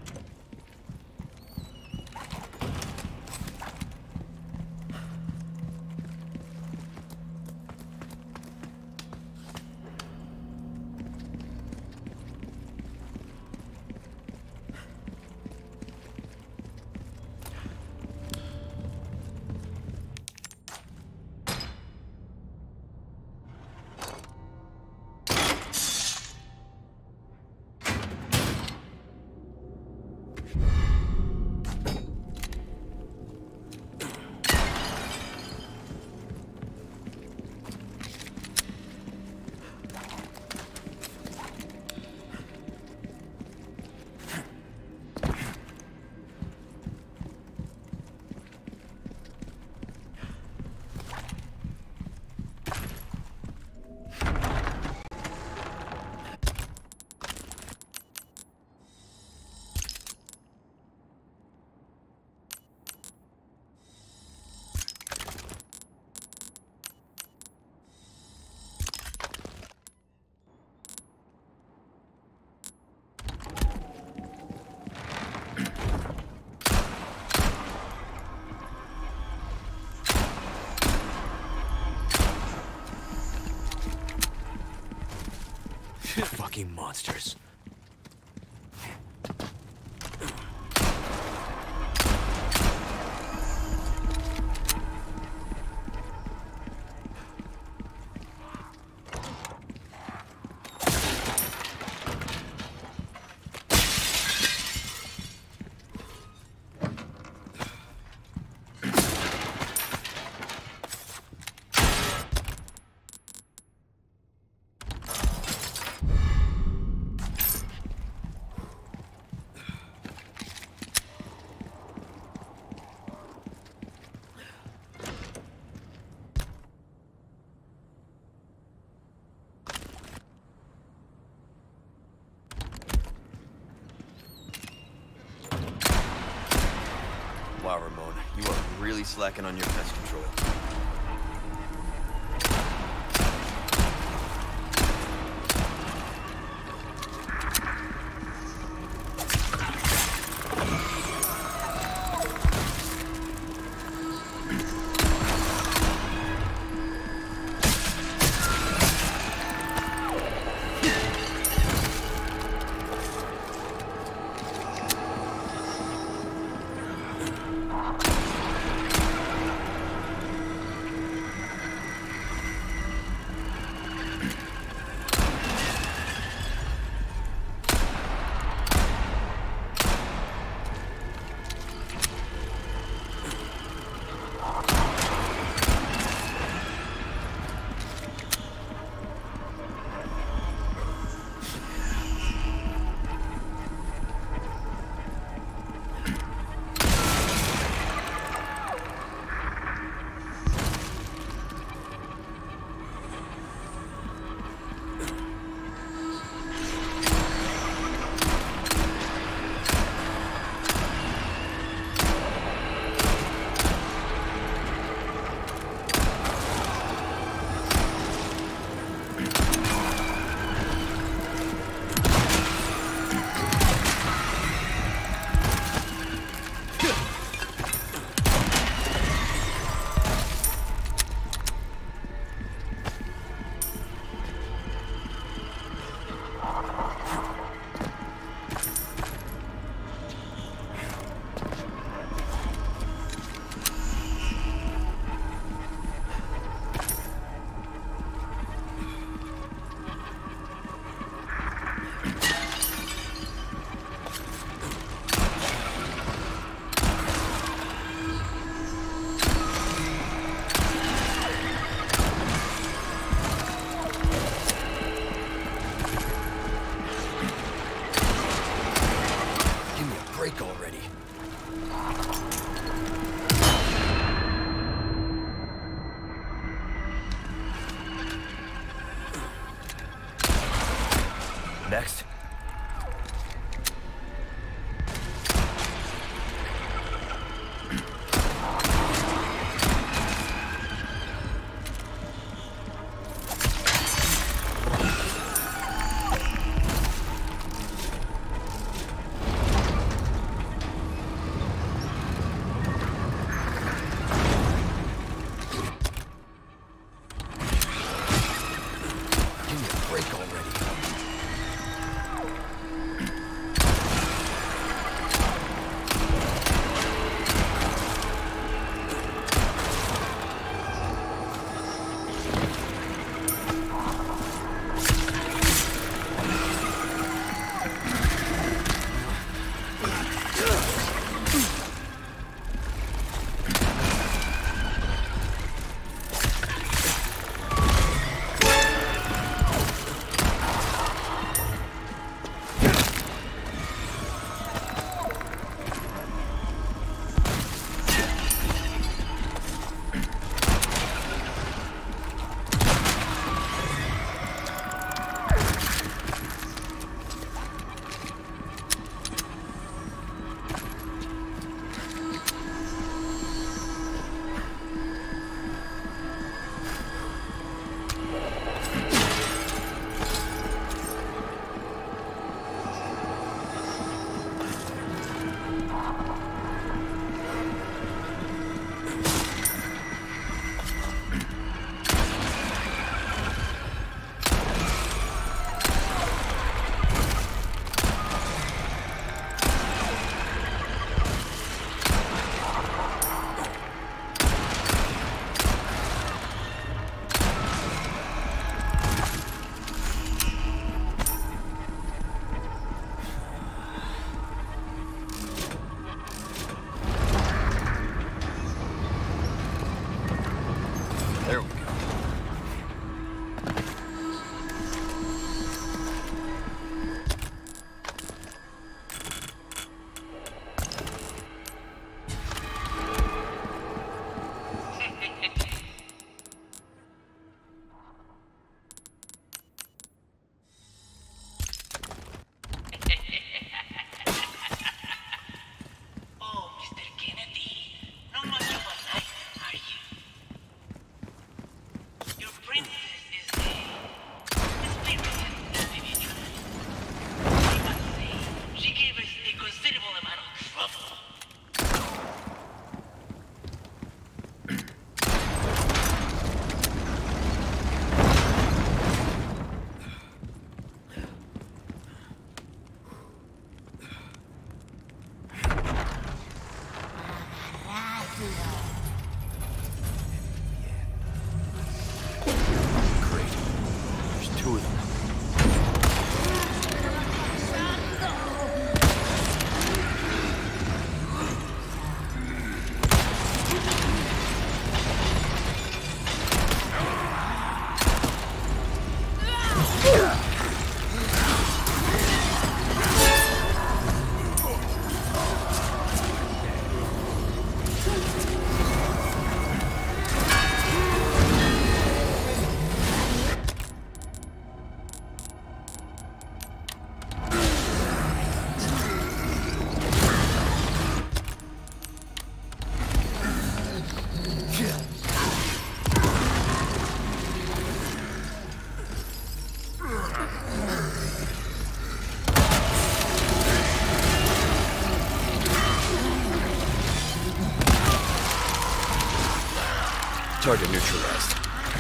Fucking monsters. Wow, Ramon, you are really slacking on your pest control. Target neutralized.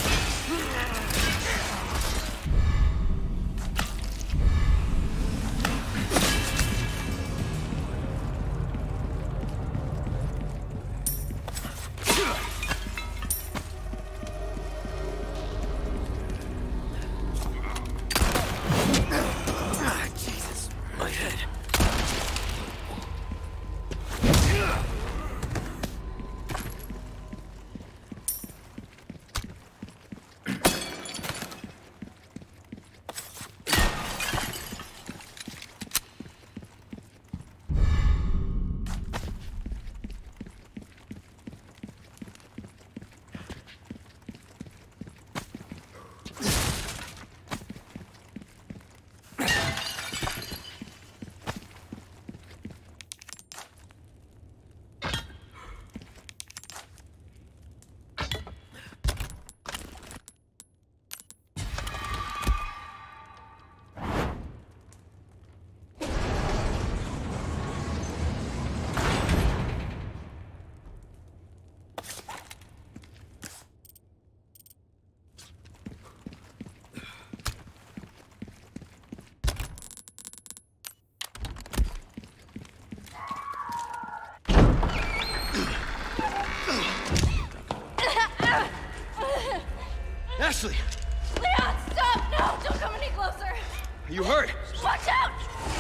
Ashley! Leon, stop! No! Don't come any closer! Are you hurt? Watch out!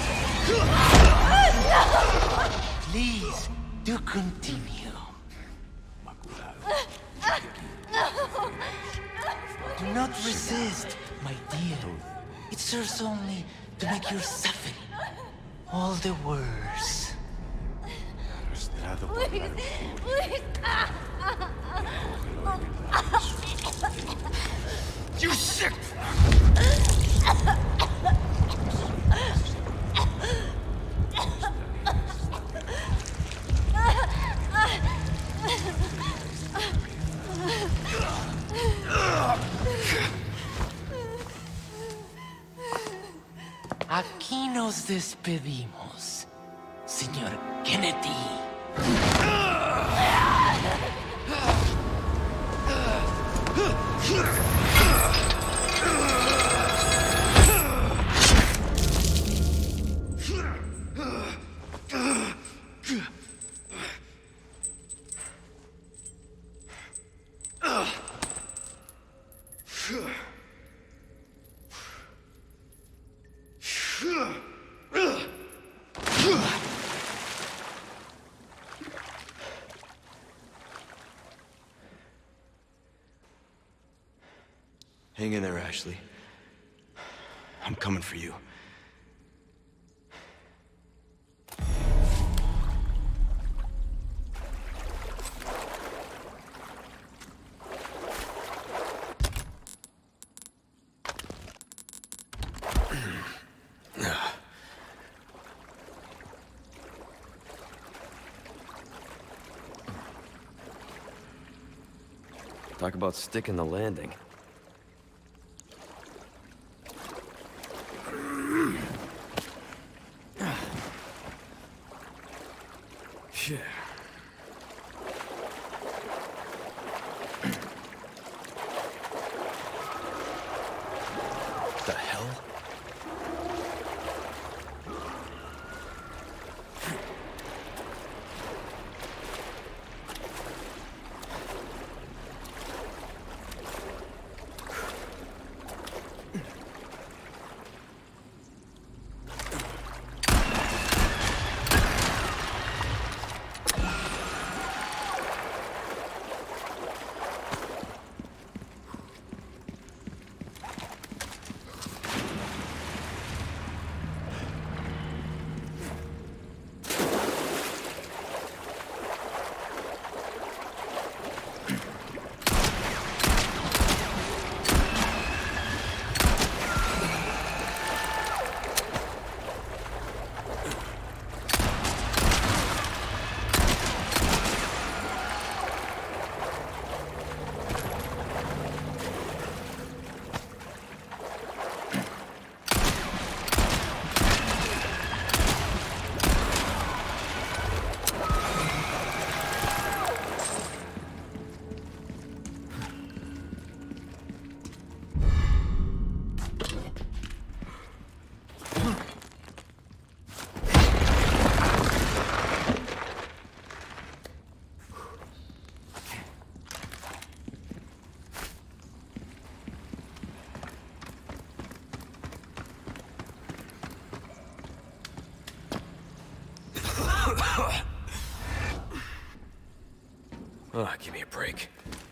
Please, do continue. Do not resist, my dear. It serves only to make your suffering all the worse. Please! Please! You sick! Aquí nos despedimos, señor Kennedy. Hang in there, Ashley. I'm coming for you. Talk about sticking the landing. Yeah. The hell? Oh, give me a break.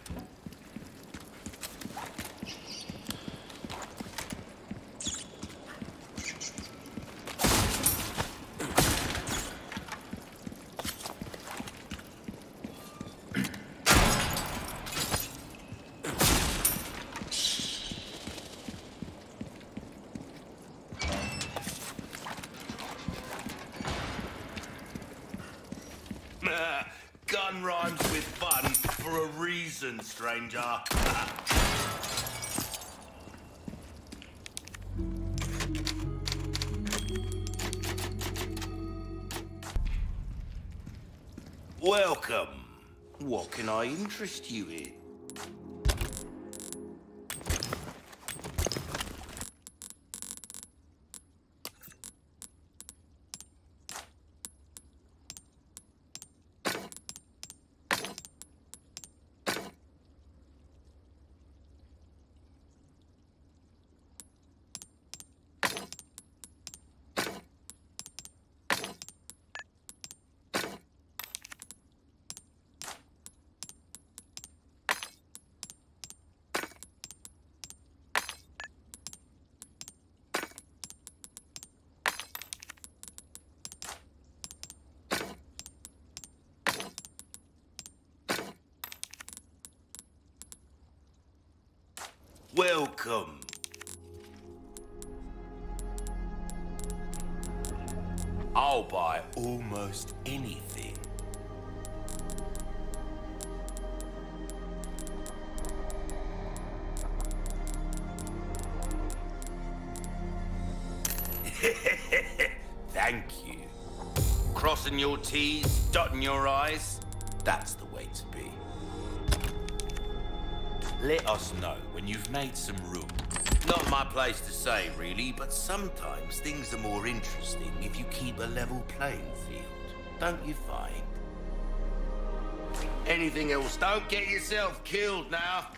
Gun rhymes with fun for a reason, stranger. Welcome. What can I interest you in? Welcome. I'll buy almost anything. Thank you. Crossing your T's, dotting your I's, that's the way to be. Let us know when you've made some room. Not my place to say, really, but sometimes things are more interesting if you keep a level playing field. Don't you find? Anything else, don't get yourself killed now.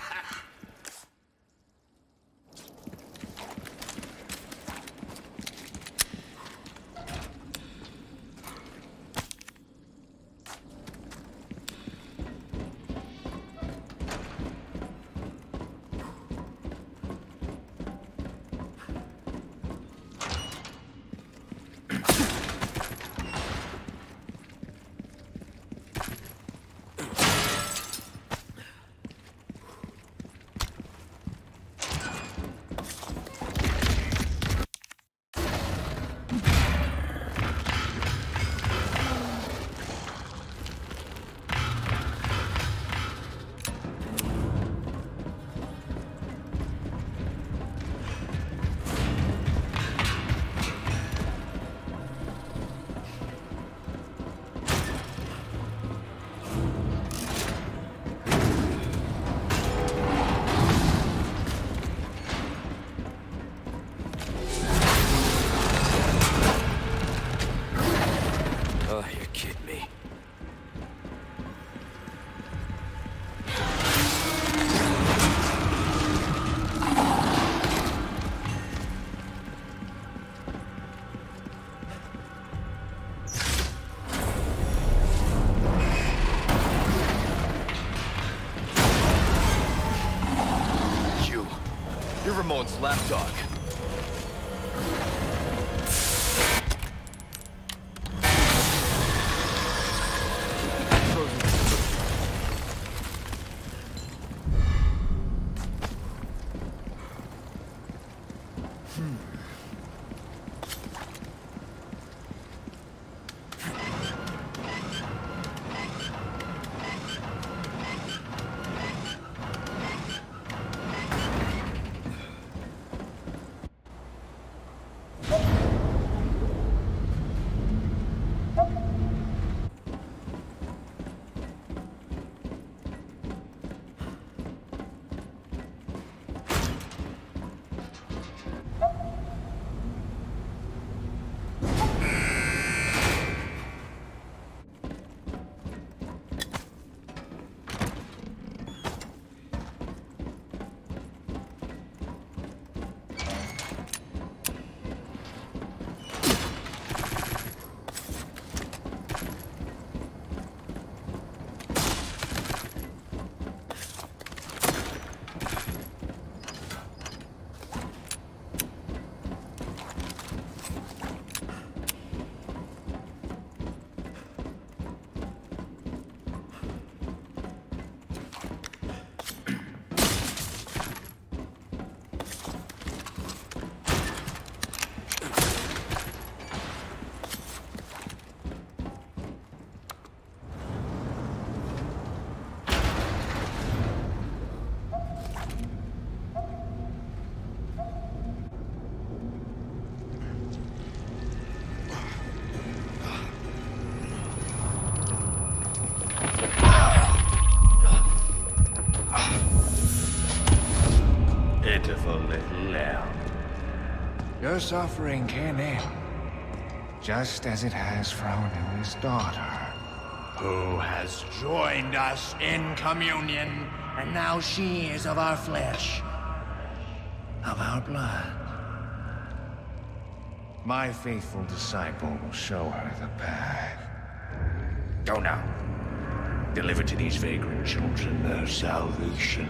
Ramon's lapdog. Your suffering came in, just as it has for our newest daughter, who has joined us in communion, and now she is of our flesh, of our blood. My faithful disciple will show her the path. Go now. Deliver to these vagrant children their salvation.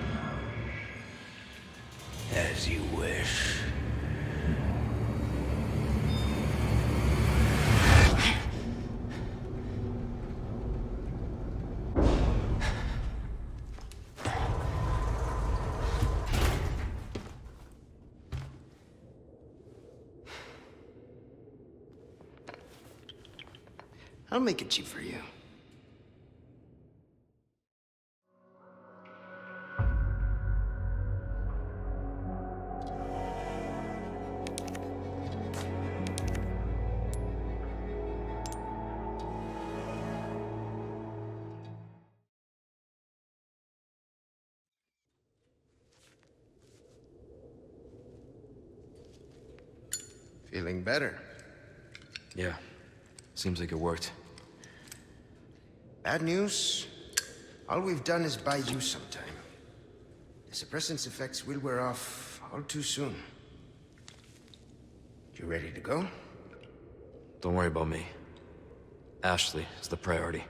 As you wish. I'll make it cheap for you. Feeling better? Yeah. Seems like it worked. Bad news? All we've done is buy you some time. The suppressant's effects will wear off all too soon. You ready to go? Don't worry about me. Ashley is the priority.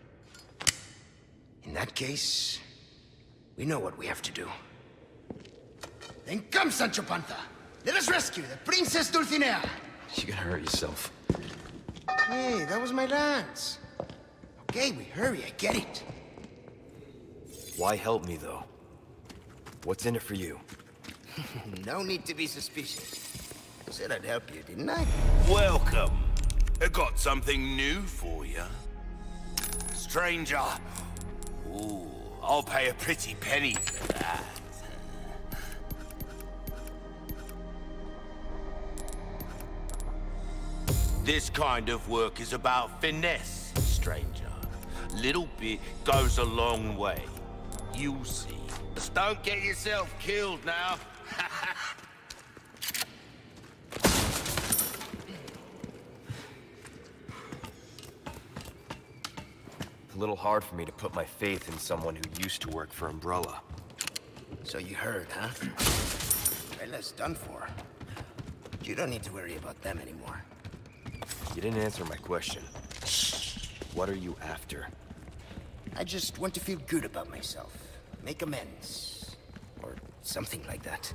In that case, we know what we have to do. Then come, Sancho Panza! Let us rescue the Princess Dulcinea! You're gonna hurt yourself. Hey, that was my lance. Okay, we hurry, I get it. Why help me, though? What's in it for you? No need to be suspicious. I said I'd help you, didn't I? Welcome. I got something new for you. Stranger. Ooh, I'll pay a pretty penny for that. This kind of work is about finesse, stranger. Little bit goes a long way. You'll see. Just don't get yourself killed now. A little hard for me to put my faith in someone who used to work for Umbrella. So you heard, huh? Well, that's done for. You don't need to worry about them anymore. You didn't answer my question. What are you after? I just want to feel good about myself. Make amends. Or something like that.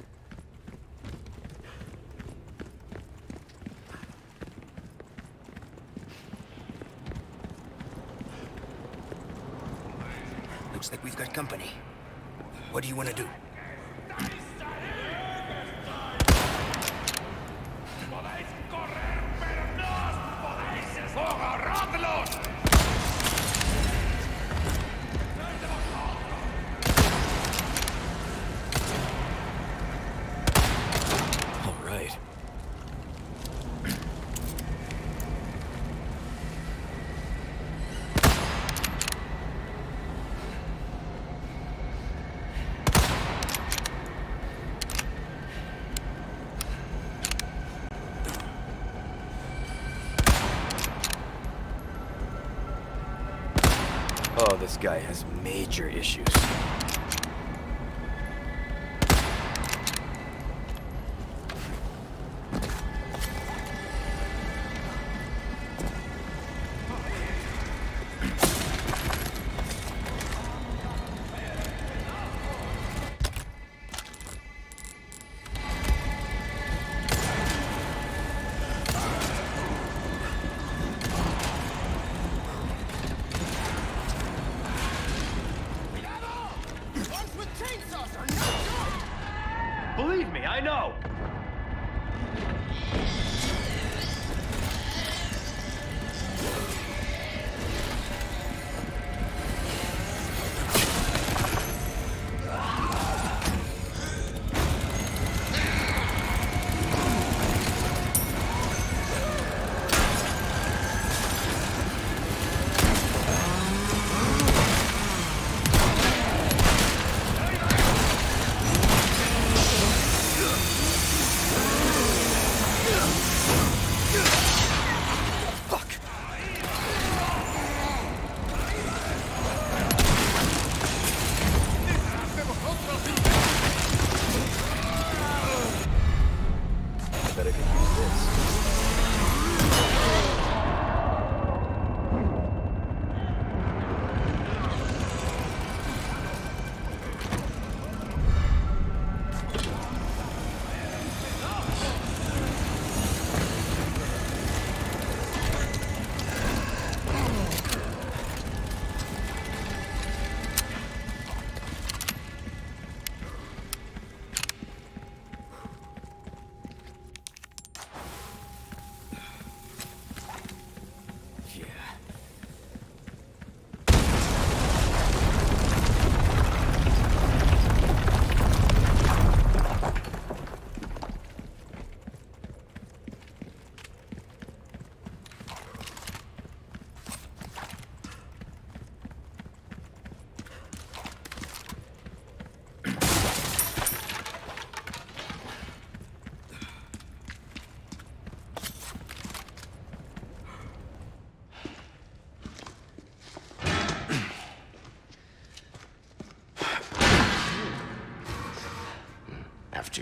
Looks like we've got company. What do you want to do? Oh, this guy has major issues. Believe me, I know.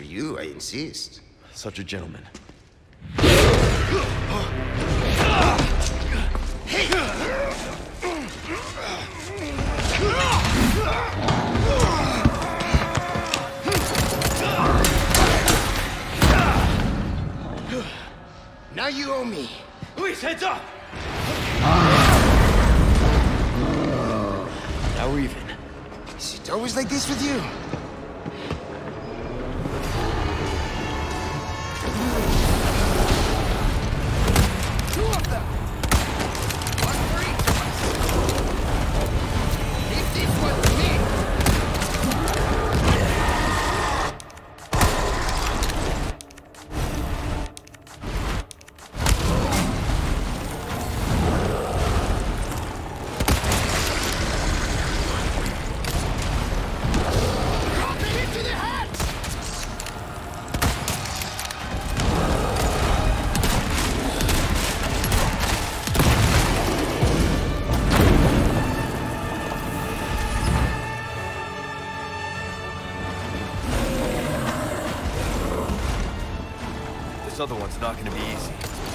you, I insist. Such a gentleman. Now you owe me. Luis, heads up! Now we're even. Is it always like this with you? Two of them! One for each of us! Leave this one to me! This other one's not gonna be easy.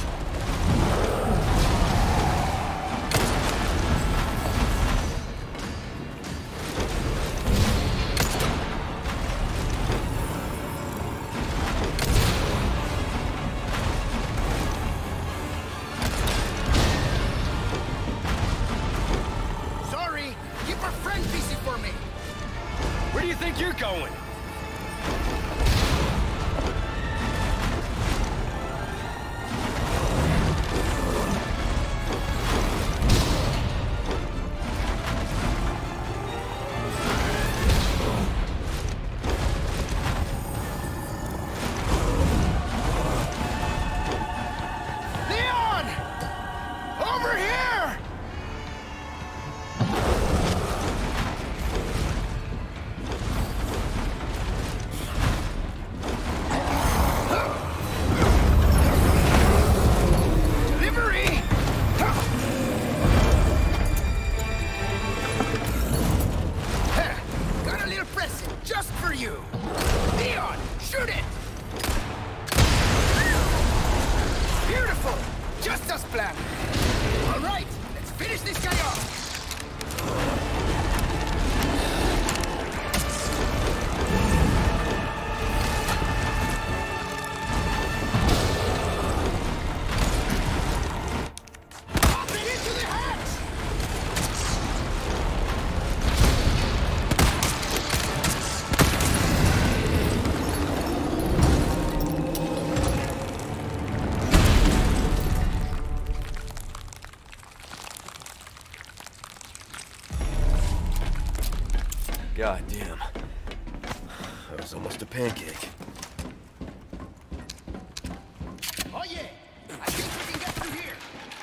Sorry, keep our friend busy for me. Where do you think you're going? Leon! Over here! Delivery! Heh, got a little present just for you. Leon, shoot it! Beautiful! Just as planned. All right, let's finish this guy off. Pop it into the hatch! God damn. That was almost a pancake. Oh yeah! I think we can get through here.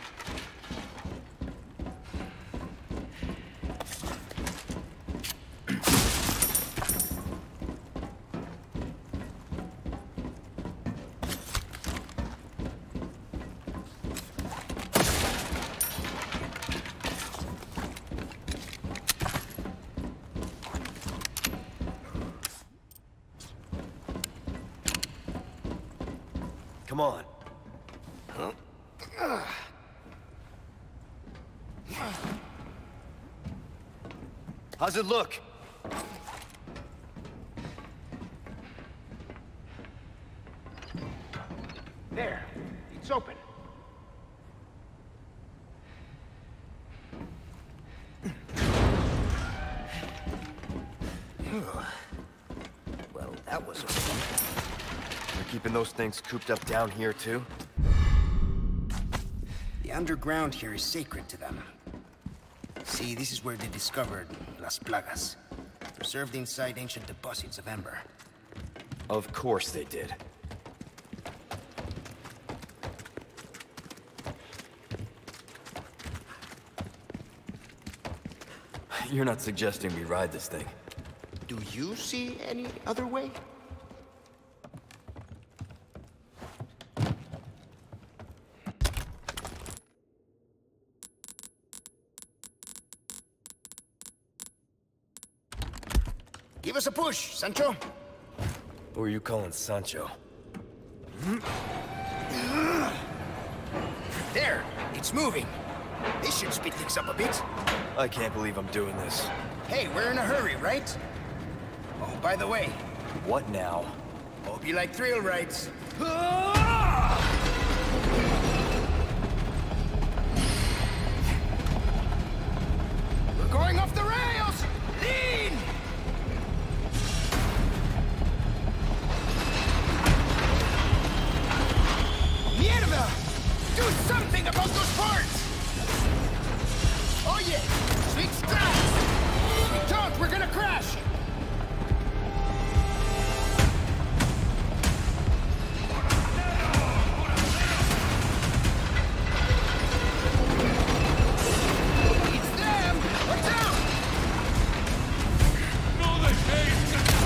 Come on. How's it look? There, it's open. Well, that was a... They're keeping those things cooped up down here, too? The underground here is sacred to them. See, this is where they discovered Las Plagas, preserved inside ancient deposits of Ember. Of course they did. You're not suggesting we ride this thing? Do you see any other way? Give us a push, Sancho. Who are you calling Sancho? There! It's moving! This should speed things up a bit. I can't believe I'm doing this. Hey, we're in a hurry, right? Oh, by the way. What now? Hope you like thrill rides. We're going off the rails! Lean! Mierda! Do something about those parts! Oh yeah! Big straps! If we don't, we're gonna crash! It's them! Watch out! No, they can't!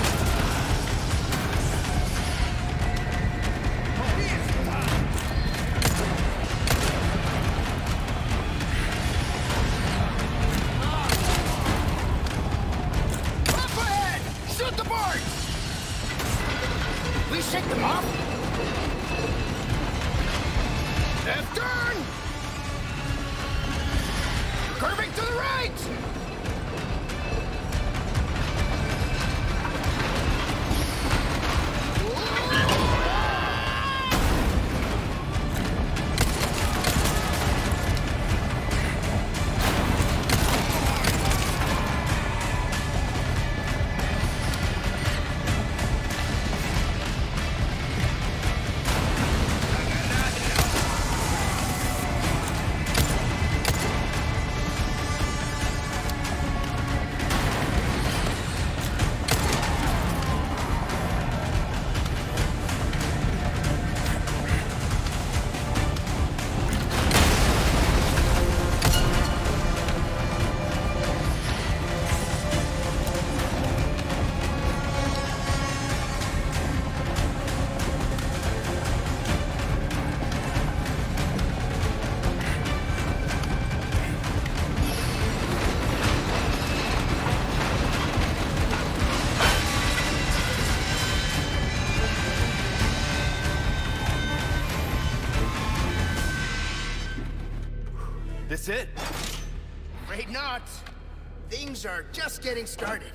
Up ahead! Shoot the boards! We shake them off? Left turn! Curving to the right! This it? Afraid not. Things are just getting started.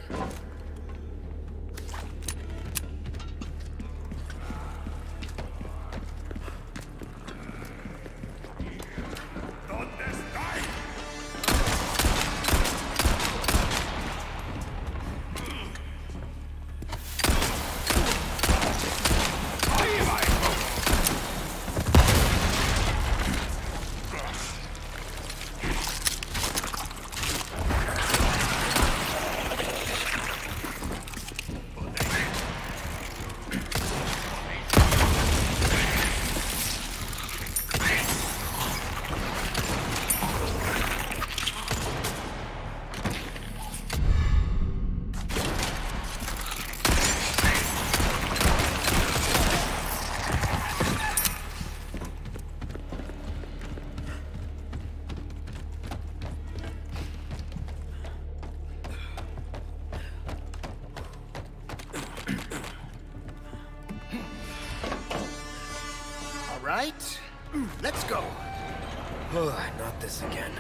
Right? Let's go. Not this again.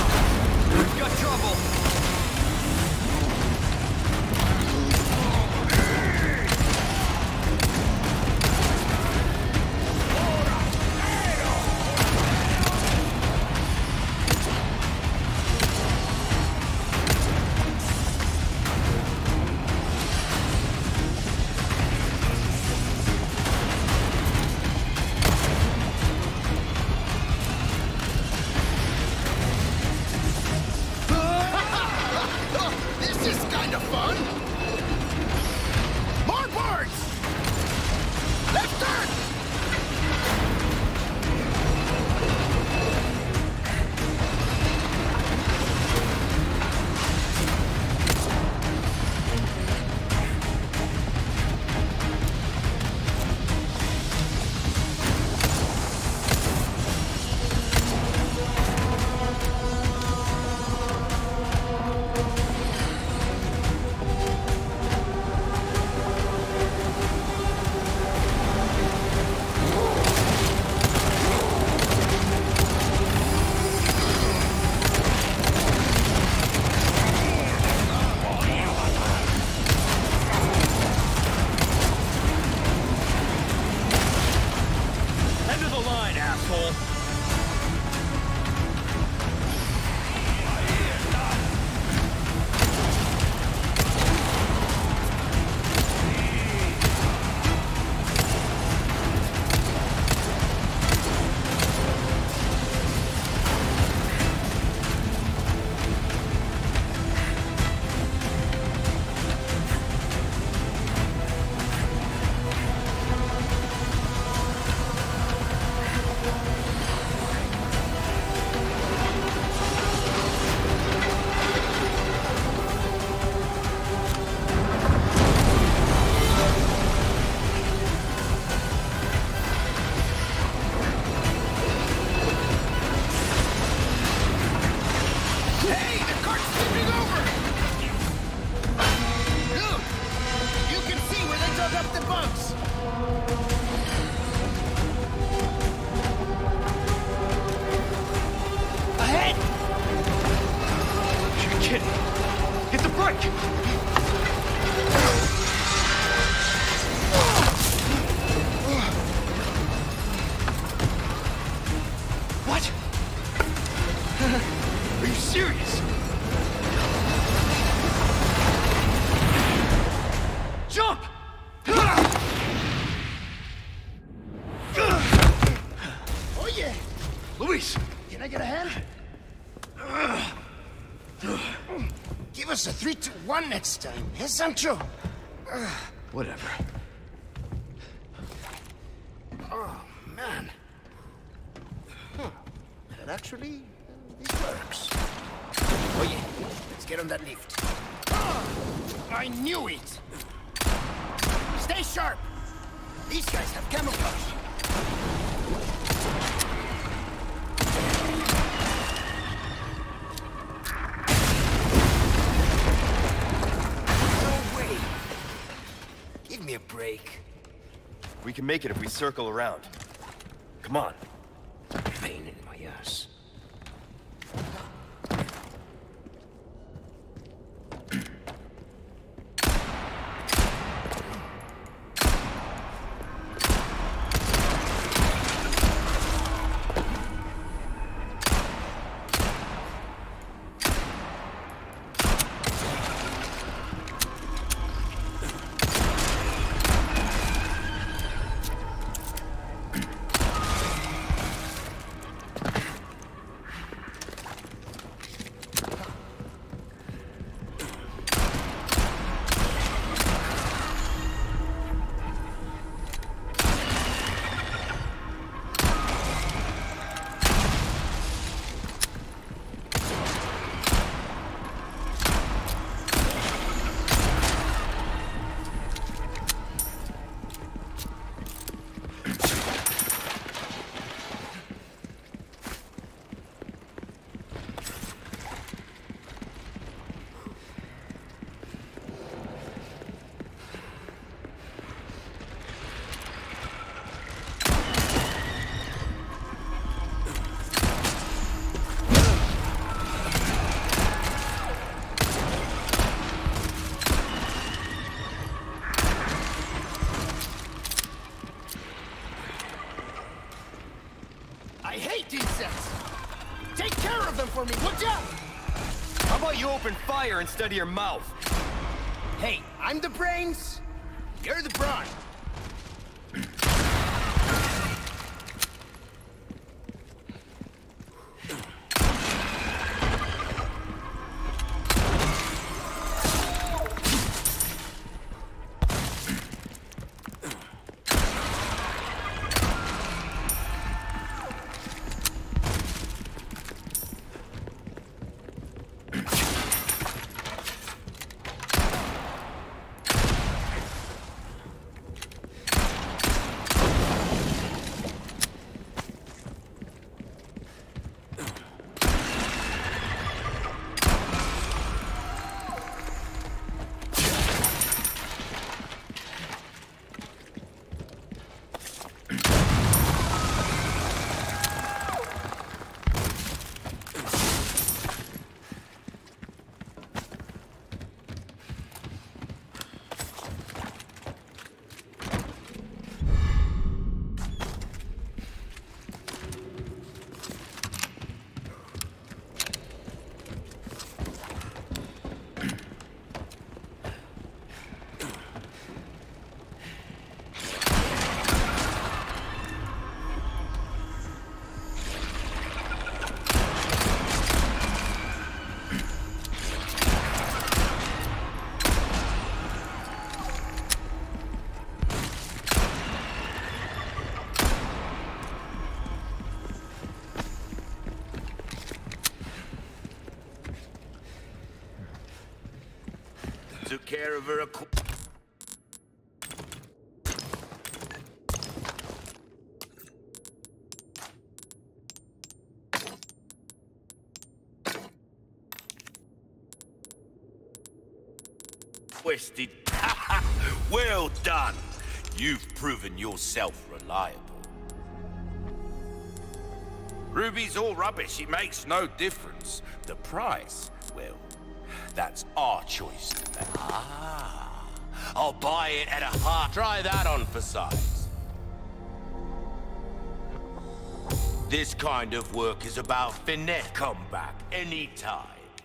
We've got trouble. plug up the bugs! Ahead! You're kidding. Hit the brake! What? Are you serious? Jump! Oh yeah! Luis! Can I get a hand? Give us a three, two, one next time, eh, Sancho? Whatever. Oh, man. Huh. That actually, uh, it works. Oh yeah, let's get on that lift. Oh, I knew it! Stay sharp! These guys have camouflage. No way! Give me a break. We can make it if we circle around. Come on. Pain in my ass. I hate insects! Take care of them for me, would ya? How about you open fire instead of your mouth? Hey, I'm the brains, you're the brawn. Took care of her a qu- Twisted. Well done. You've proven yourself reliable. Ruby's all rubbish. It makes no difference. The price, well, that's our choice to make. Ah, I'll buy it at a high. Try that on for size. This kind of work is about finesse. Come back anytime.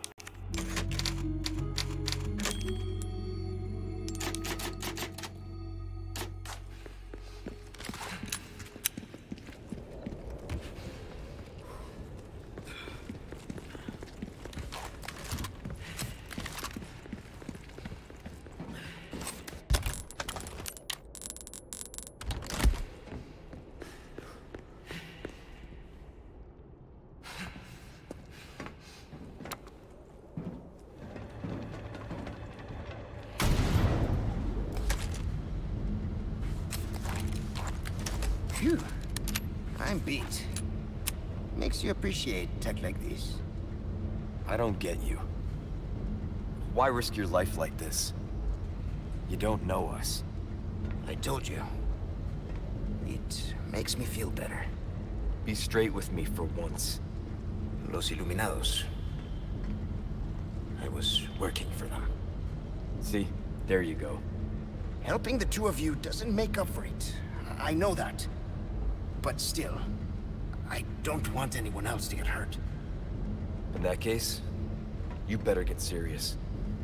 Phew. I'm beat. Makes you appreciate tech like this. I don't get you. Why risk your life like this? You don't know us. I told you. It makes me feel better. Be straight with me for once. Los Iluminados. I was working for them. See? There you go. Helping the two of you doesn't make up for it. I know that. But still, I don't want anyone else to get hurt. In that case, you better get serious.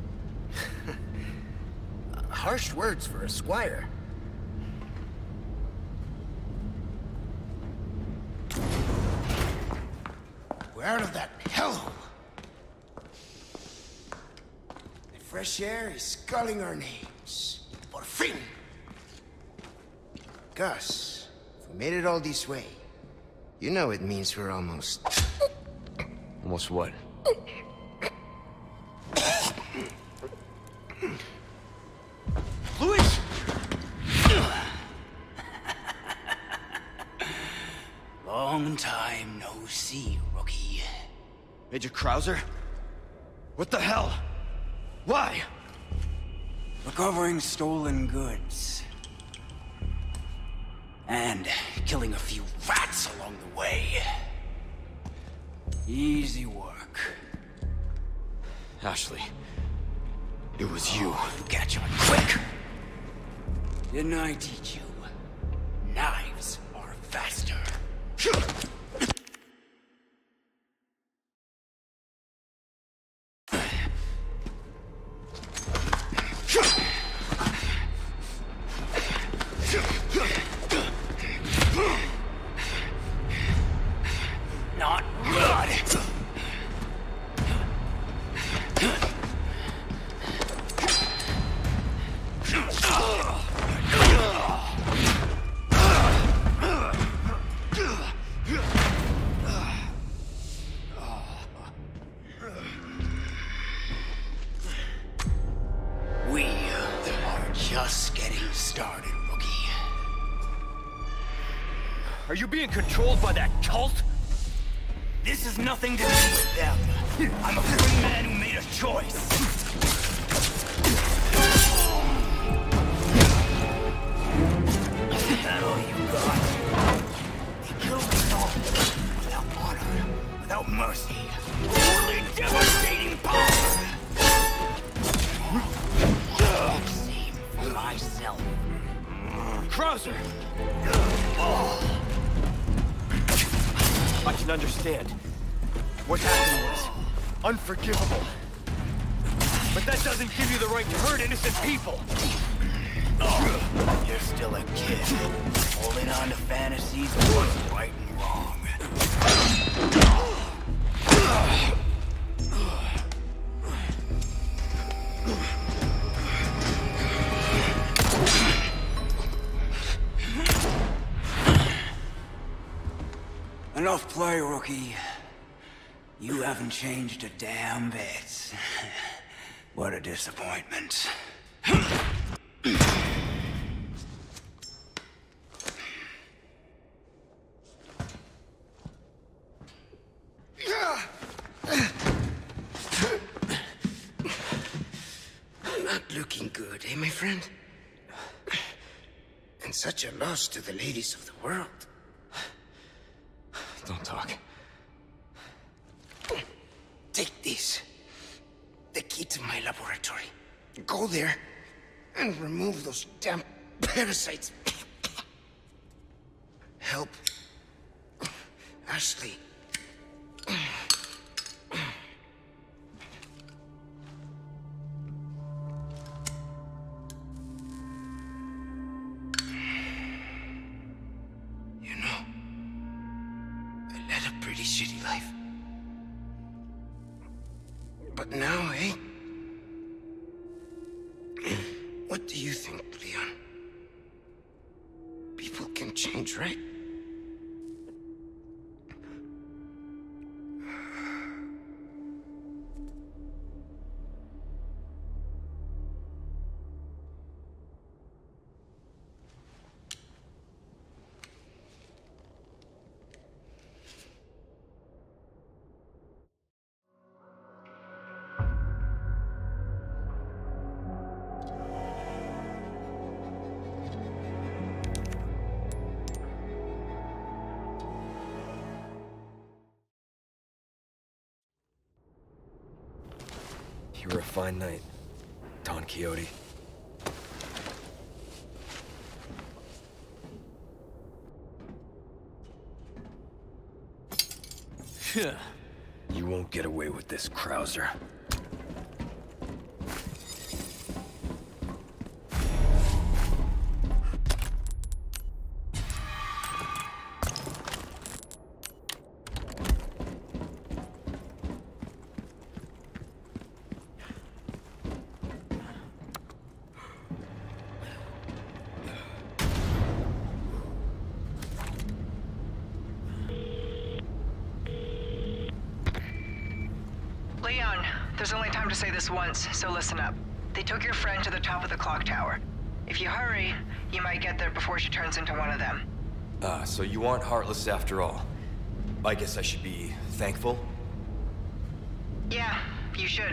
Harsh words for a squire. We're out of that hellhole. The fresh air is calling our names. Por fin! Gus, if we made it all this way, you know it means we're almost... Almost what? Luis! Long time no see, rookie. Major Krauser? What the hell? Why? Recovering stolen goods. And killing a few rats along the way. Easy work. Ashley, it was you. You catch on quick! Didn't I teach you? Knives are faster. Not good. We are just getting started, rookie. Are you being controlled by that cult? This has nothing to do with them. I'm a free man who made a choice. Is that all you got? They killed us all without honor, without mercy. Only devastating power. Same for myself. Krauser! I can understand. What happened was unforgivable. But that doesn't give you the right to hurt innocent people. Oh, you're still a kid, holding on to fantasies of what's right and wrong. Enough play, rookie. You haven't changed a damn bit. What a disappointment. Not looking good, eh, my friend? And such a loss to the ladies of the world. Don't talk. Take this. The key to my laboratory. Go there and remove those damn parasites. Help Ashley. You know, I led a pretty shitty life. But now, eh? What do you think, Leon? People can change, right? You were a fine knight, Don Quixote. You won't get away with this, Krauser. Leon, there's only time to say this once, so listen up. They took your friend to the top of the clock tower. If you hurry, you might get there before she turns into one of them. Ah, so you aren't heartless after all. I guess I should be thankful? Yeah, you should.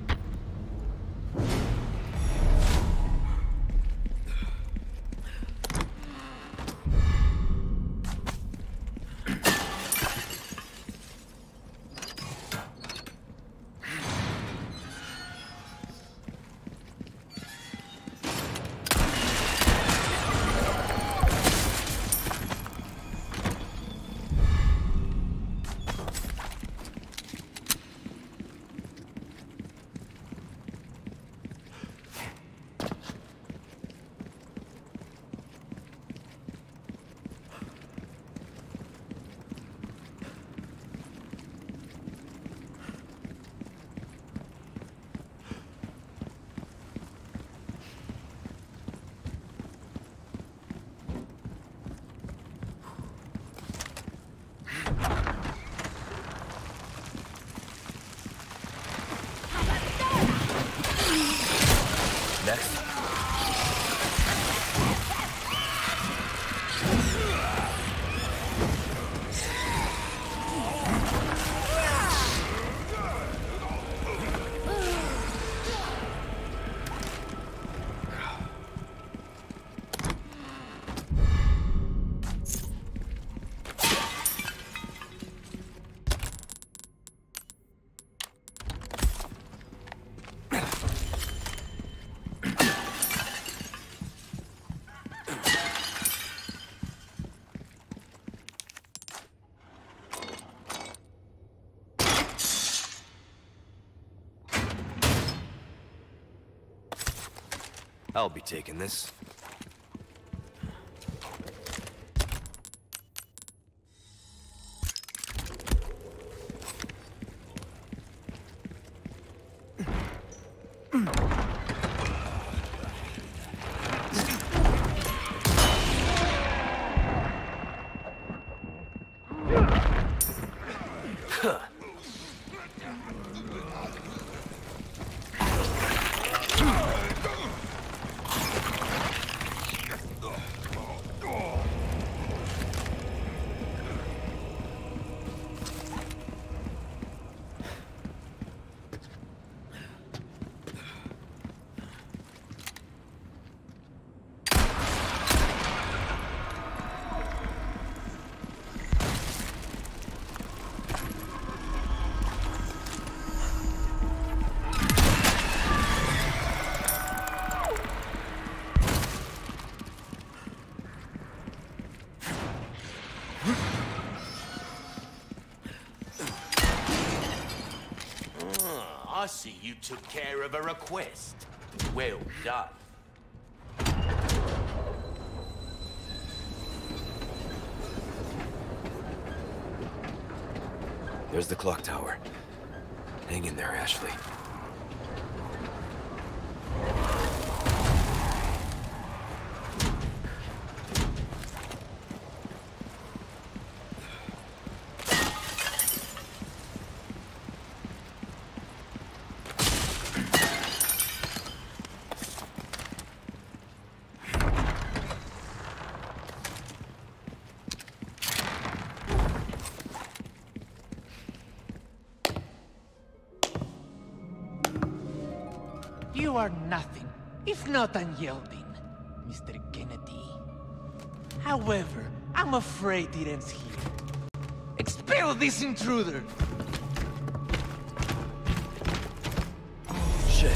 Next. I'll be taking this. Huh. I see you took care of a request. Well done. There's the clock tower. Hang in there, Ashley. You are nothing, if not unyielding, Mister Kennedy. However, I'm afraid it ends here. Expel this intruder! Shit.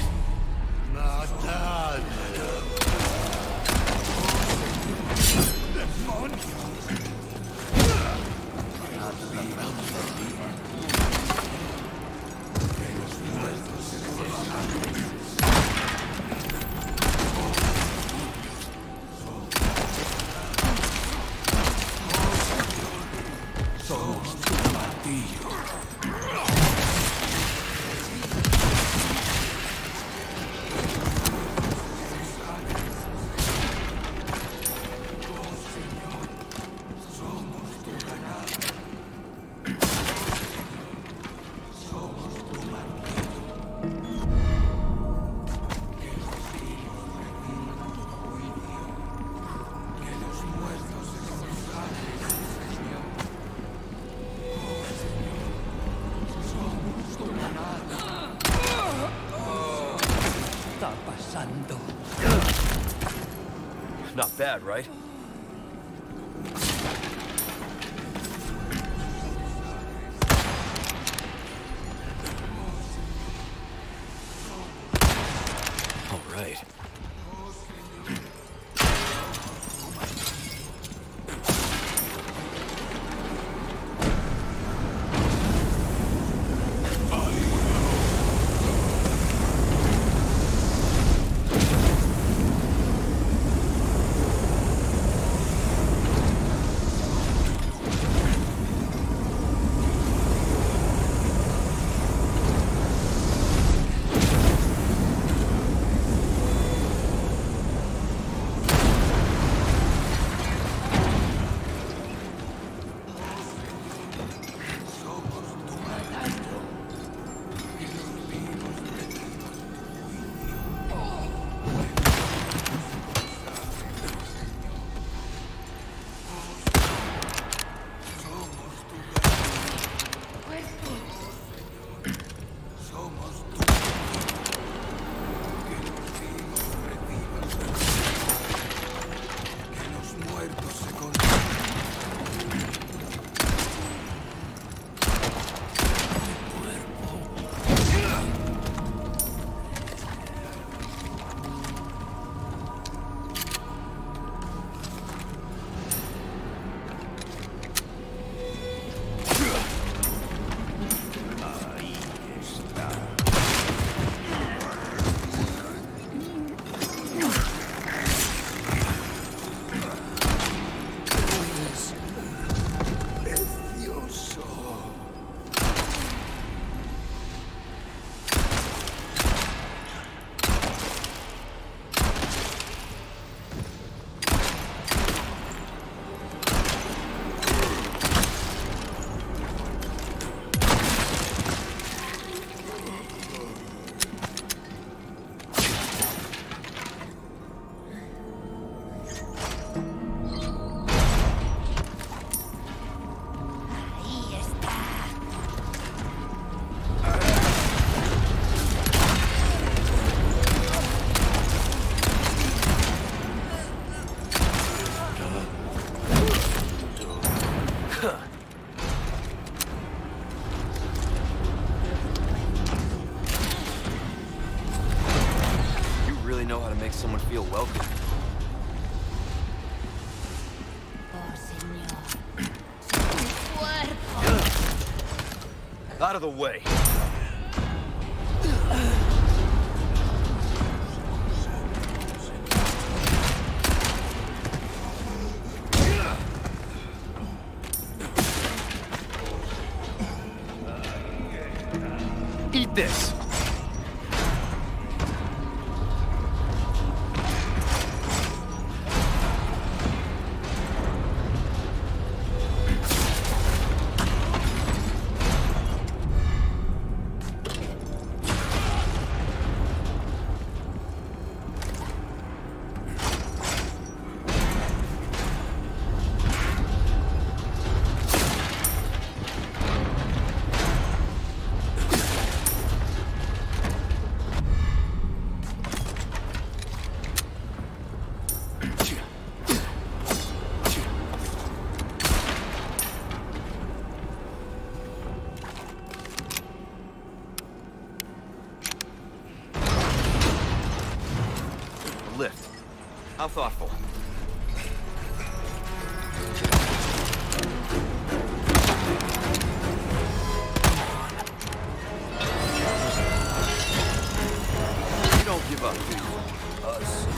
Not bad, right? All right. Someone feel welcome. Out of the way. this. Lift. How thoughtful. You don't give up, do you? Us.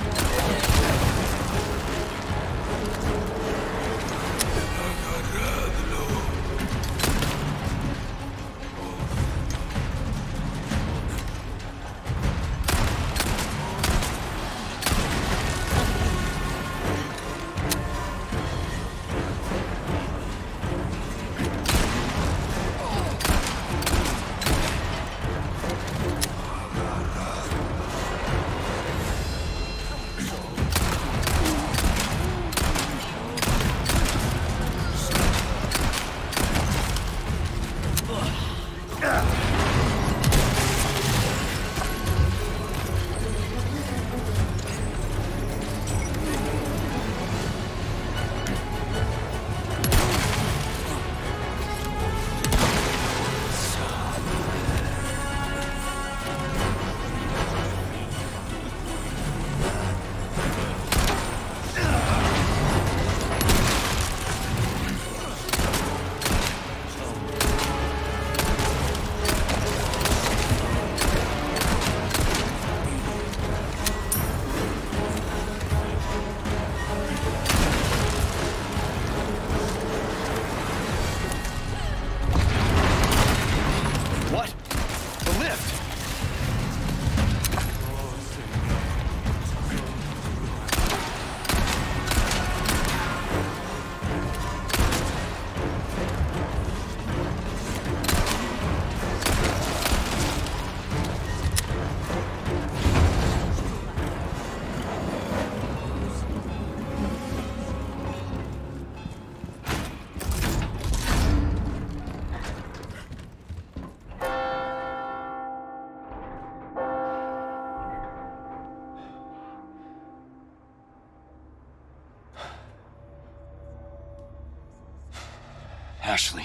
Ashley.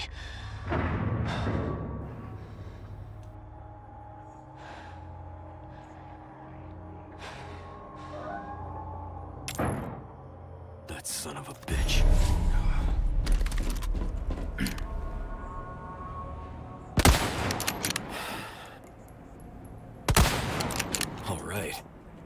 That son of a bitch. All right.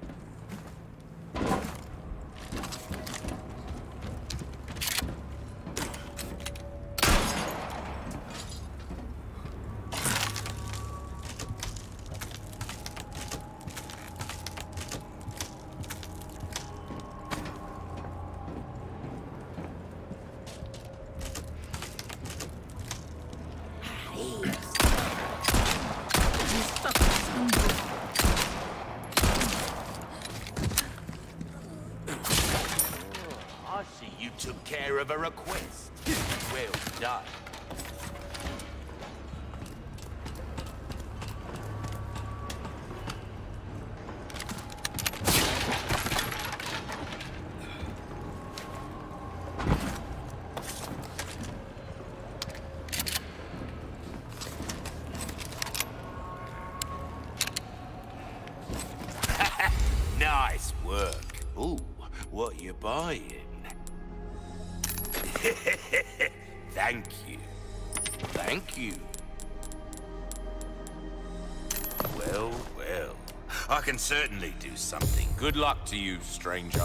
I see you took care of a request. Well done. Nice work. Ooh, what you buying? Thank you. Thank you. Well, well. I can certainly do something. Good luck to you, stranger.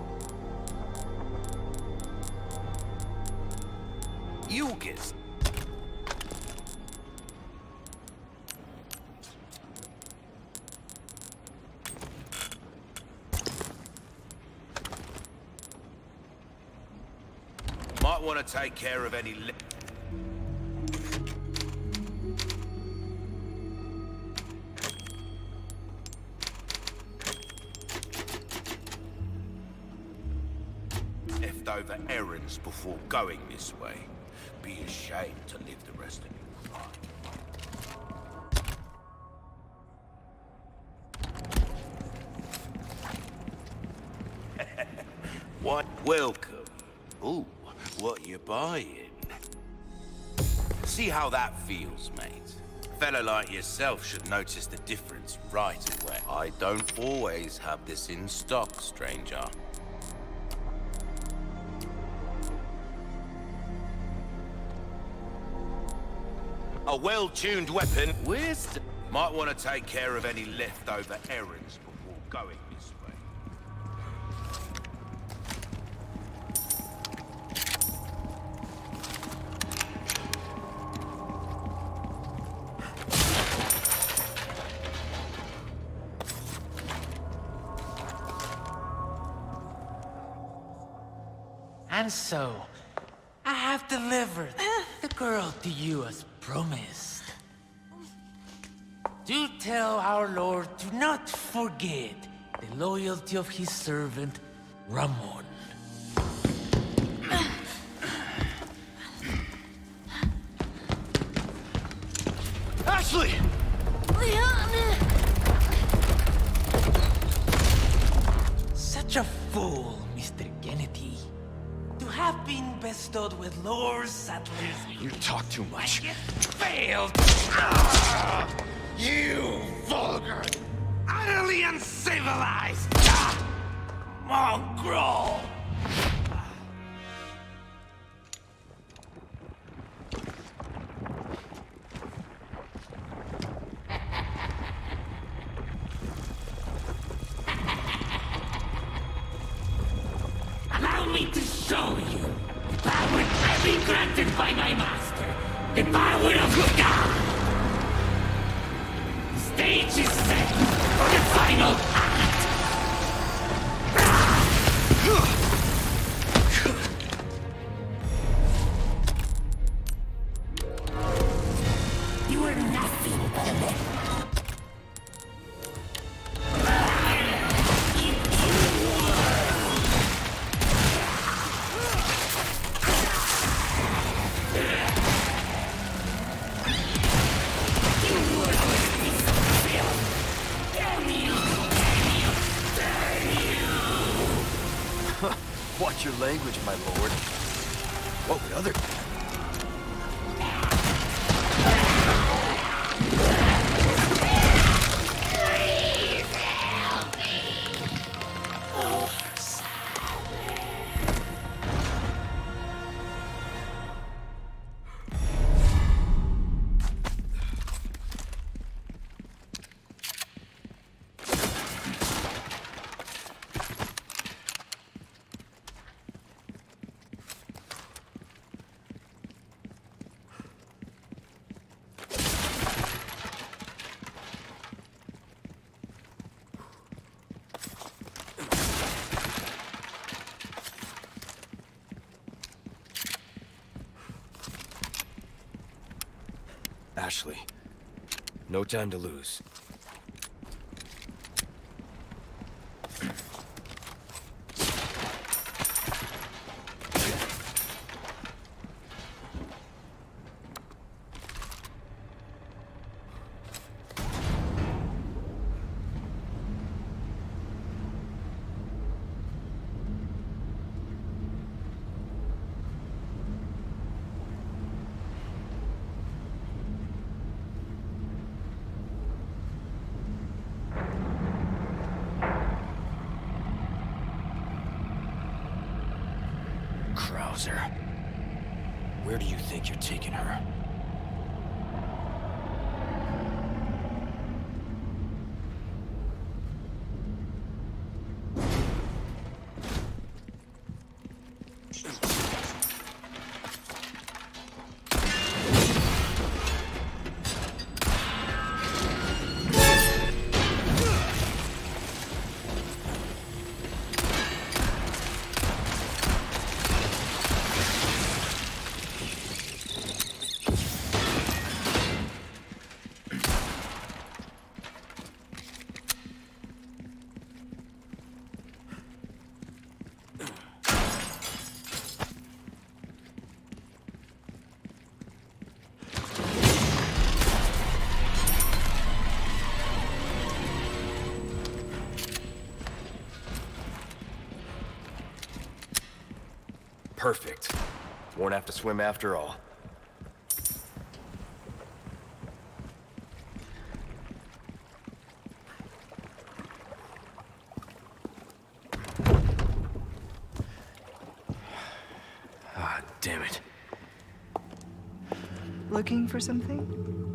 You get... Might want to take care of any li- leftover errands before going this way. Be ashamed to live the rest of your life. What? Welcome. Ooh, what you buying? See how that feels, mate. A fella like yourself should notice the difference right away. I don't always have this in stock, stranger. A well-tuned weapon. Wisdom. Might want to take care of any leftover errands before going this way. And so, I have delivered the girl to you as promised. Do tell our Lord to not forget the loyalty of his servant, Ramon. Ashley! Such a fool, Mister Kennedy. To have been bestowed with Lord Sattler's... You talk too much. Failed! You vulgar, Utterly uncivilized! Ah! Mongrel! Allow me to show you the power I've been granted by my master. The power of God! The stage is set for the final act! You are nothing but a man. Watch your language, my lord. What would other... Ashley, no time to lose. Krauser, where do you think you're taking her? Perfect. Won't have to swim after all. Ah, damn it. Looking for something?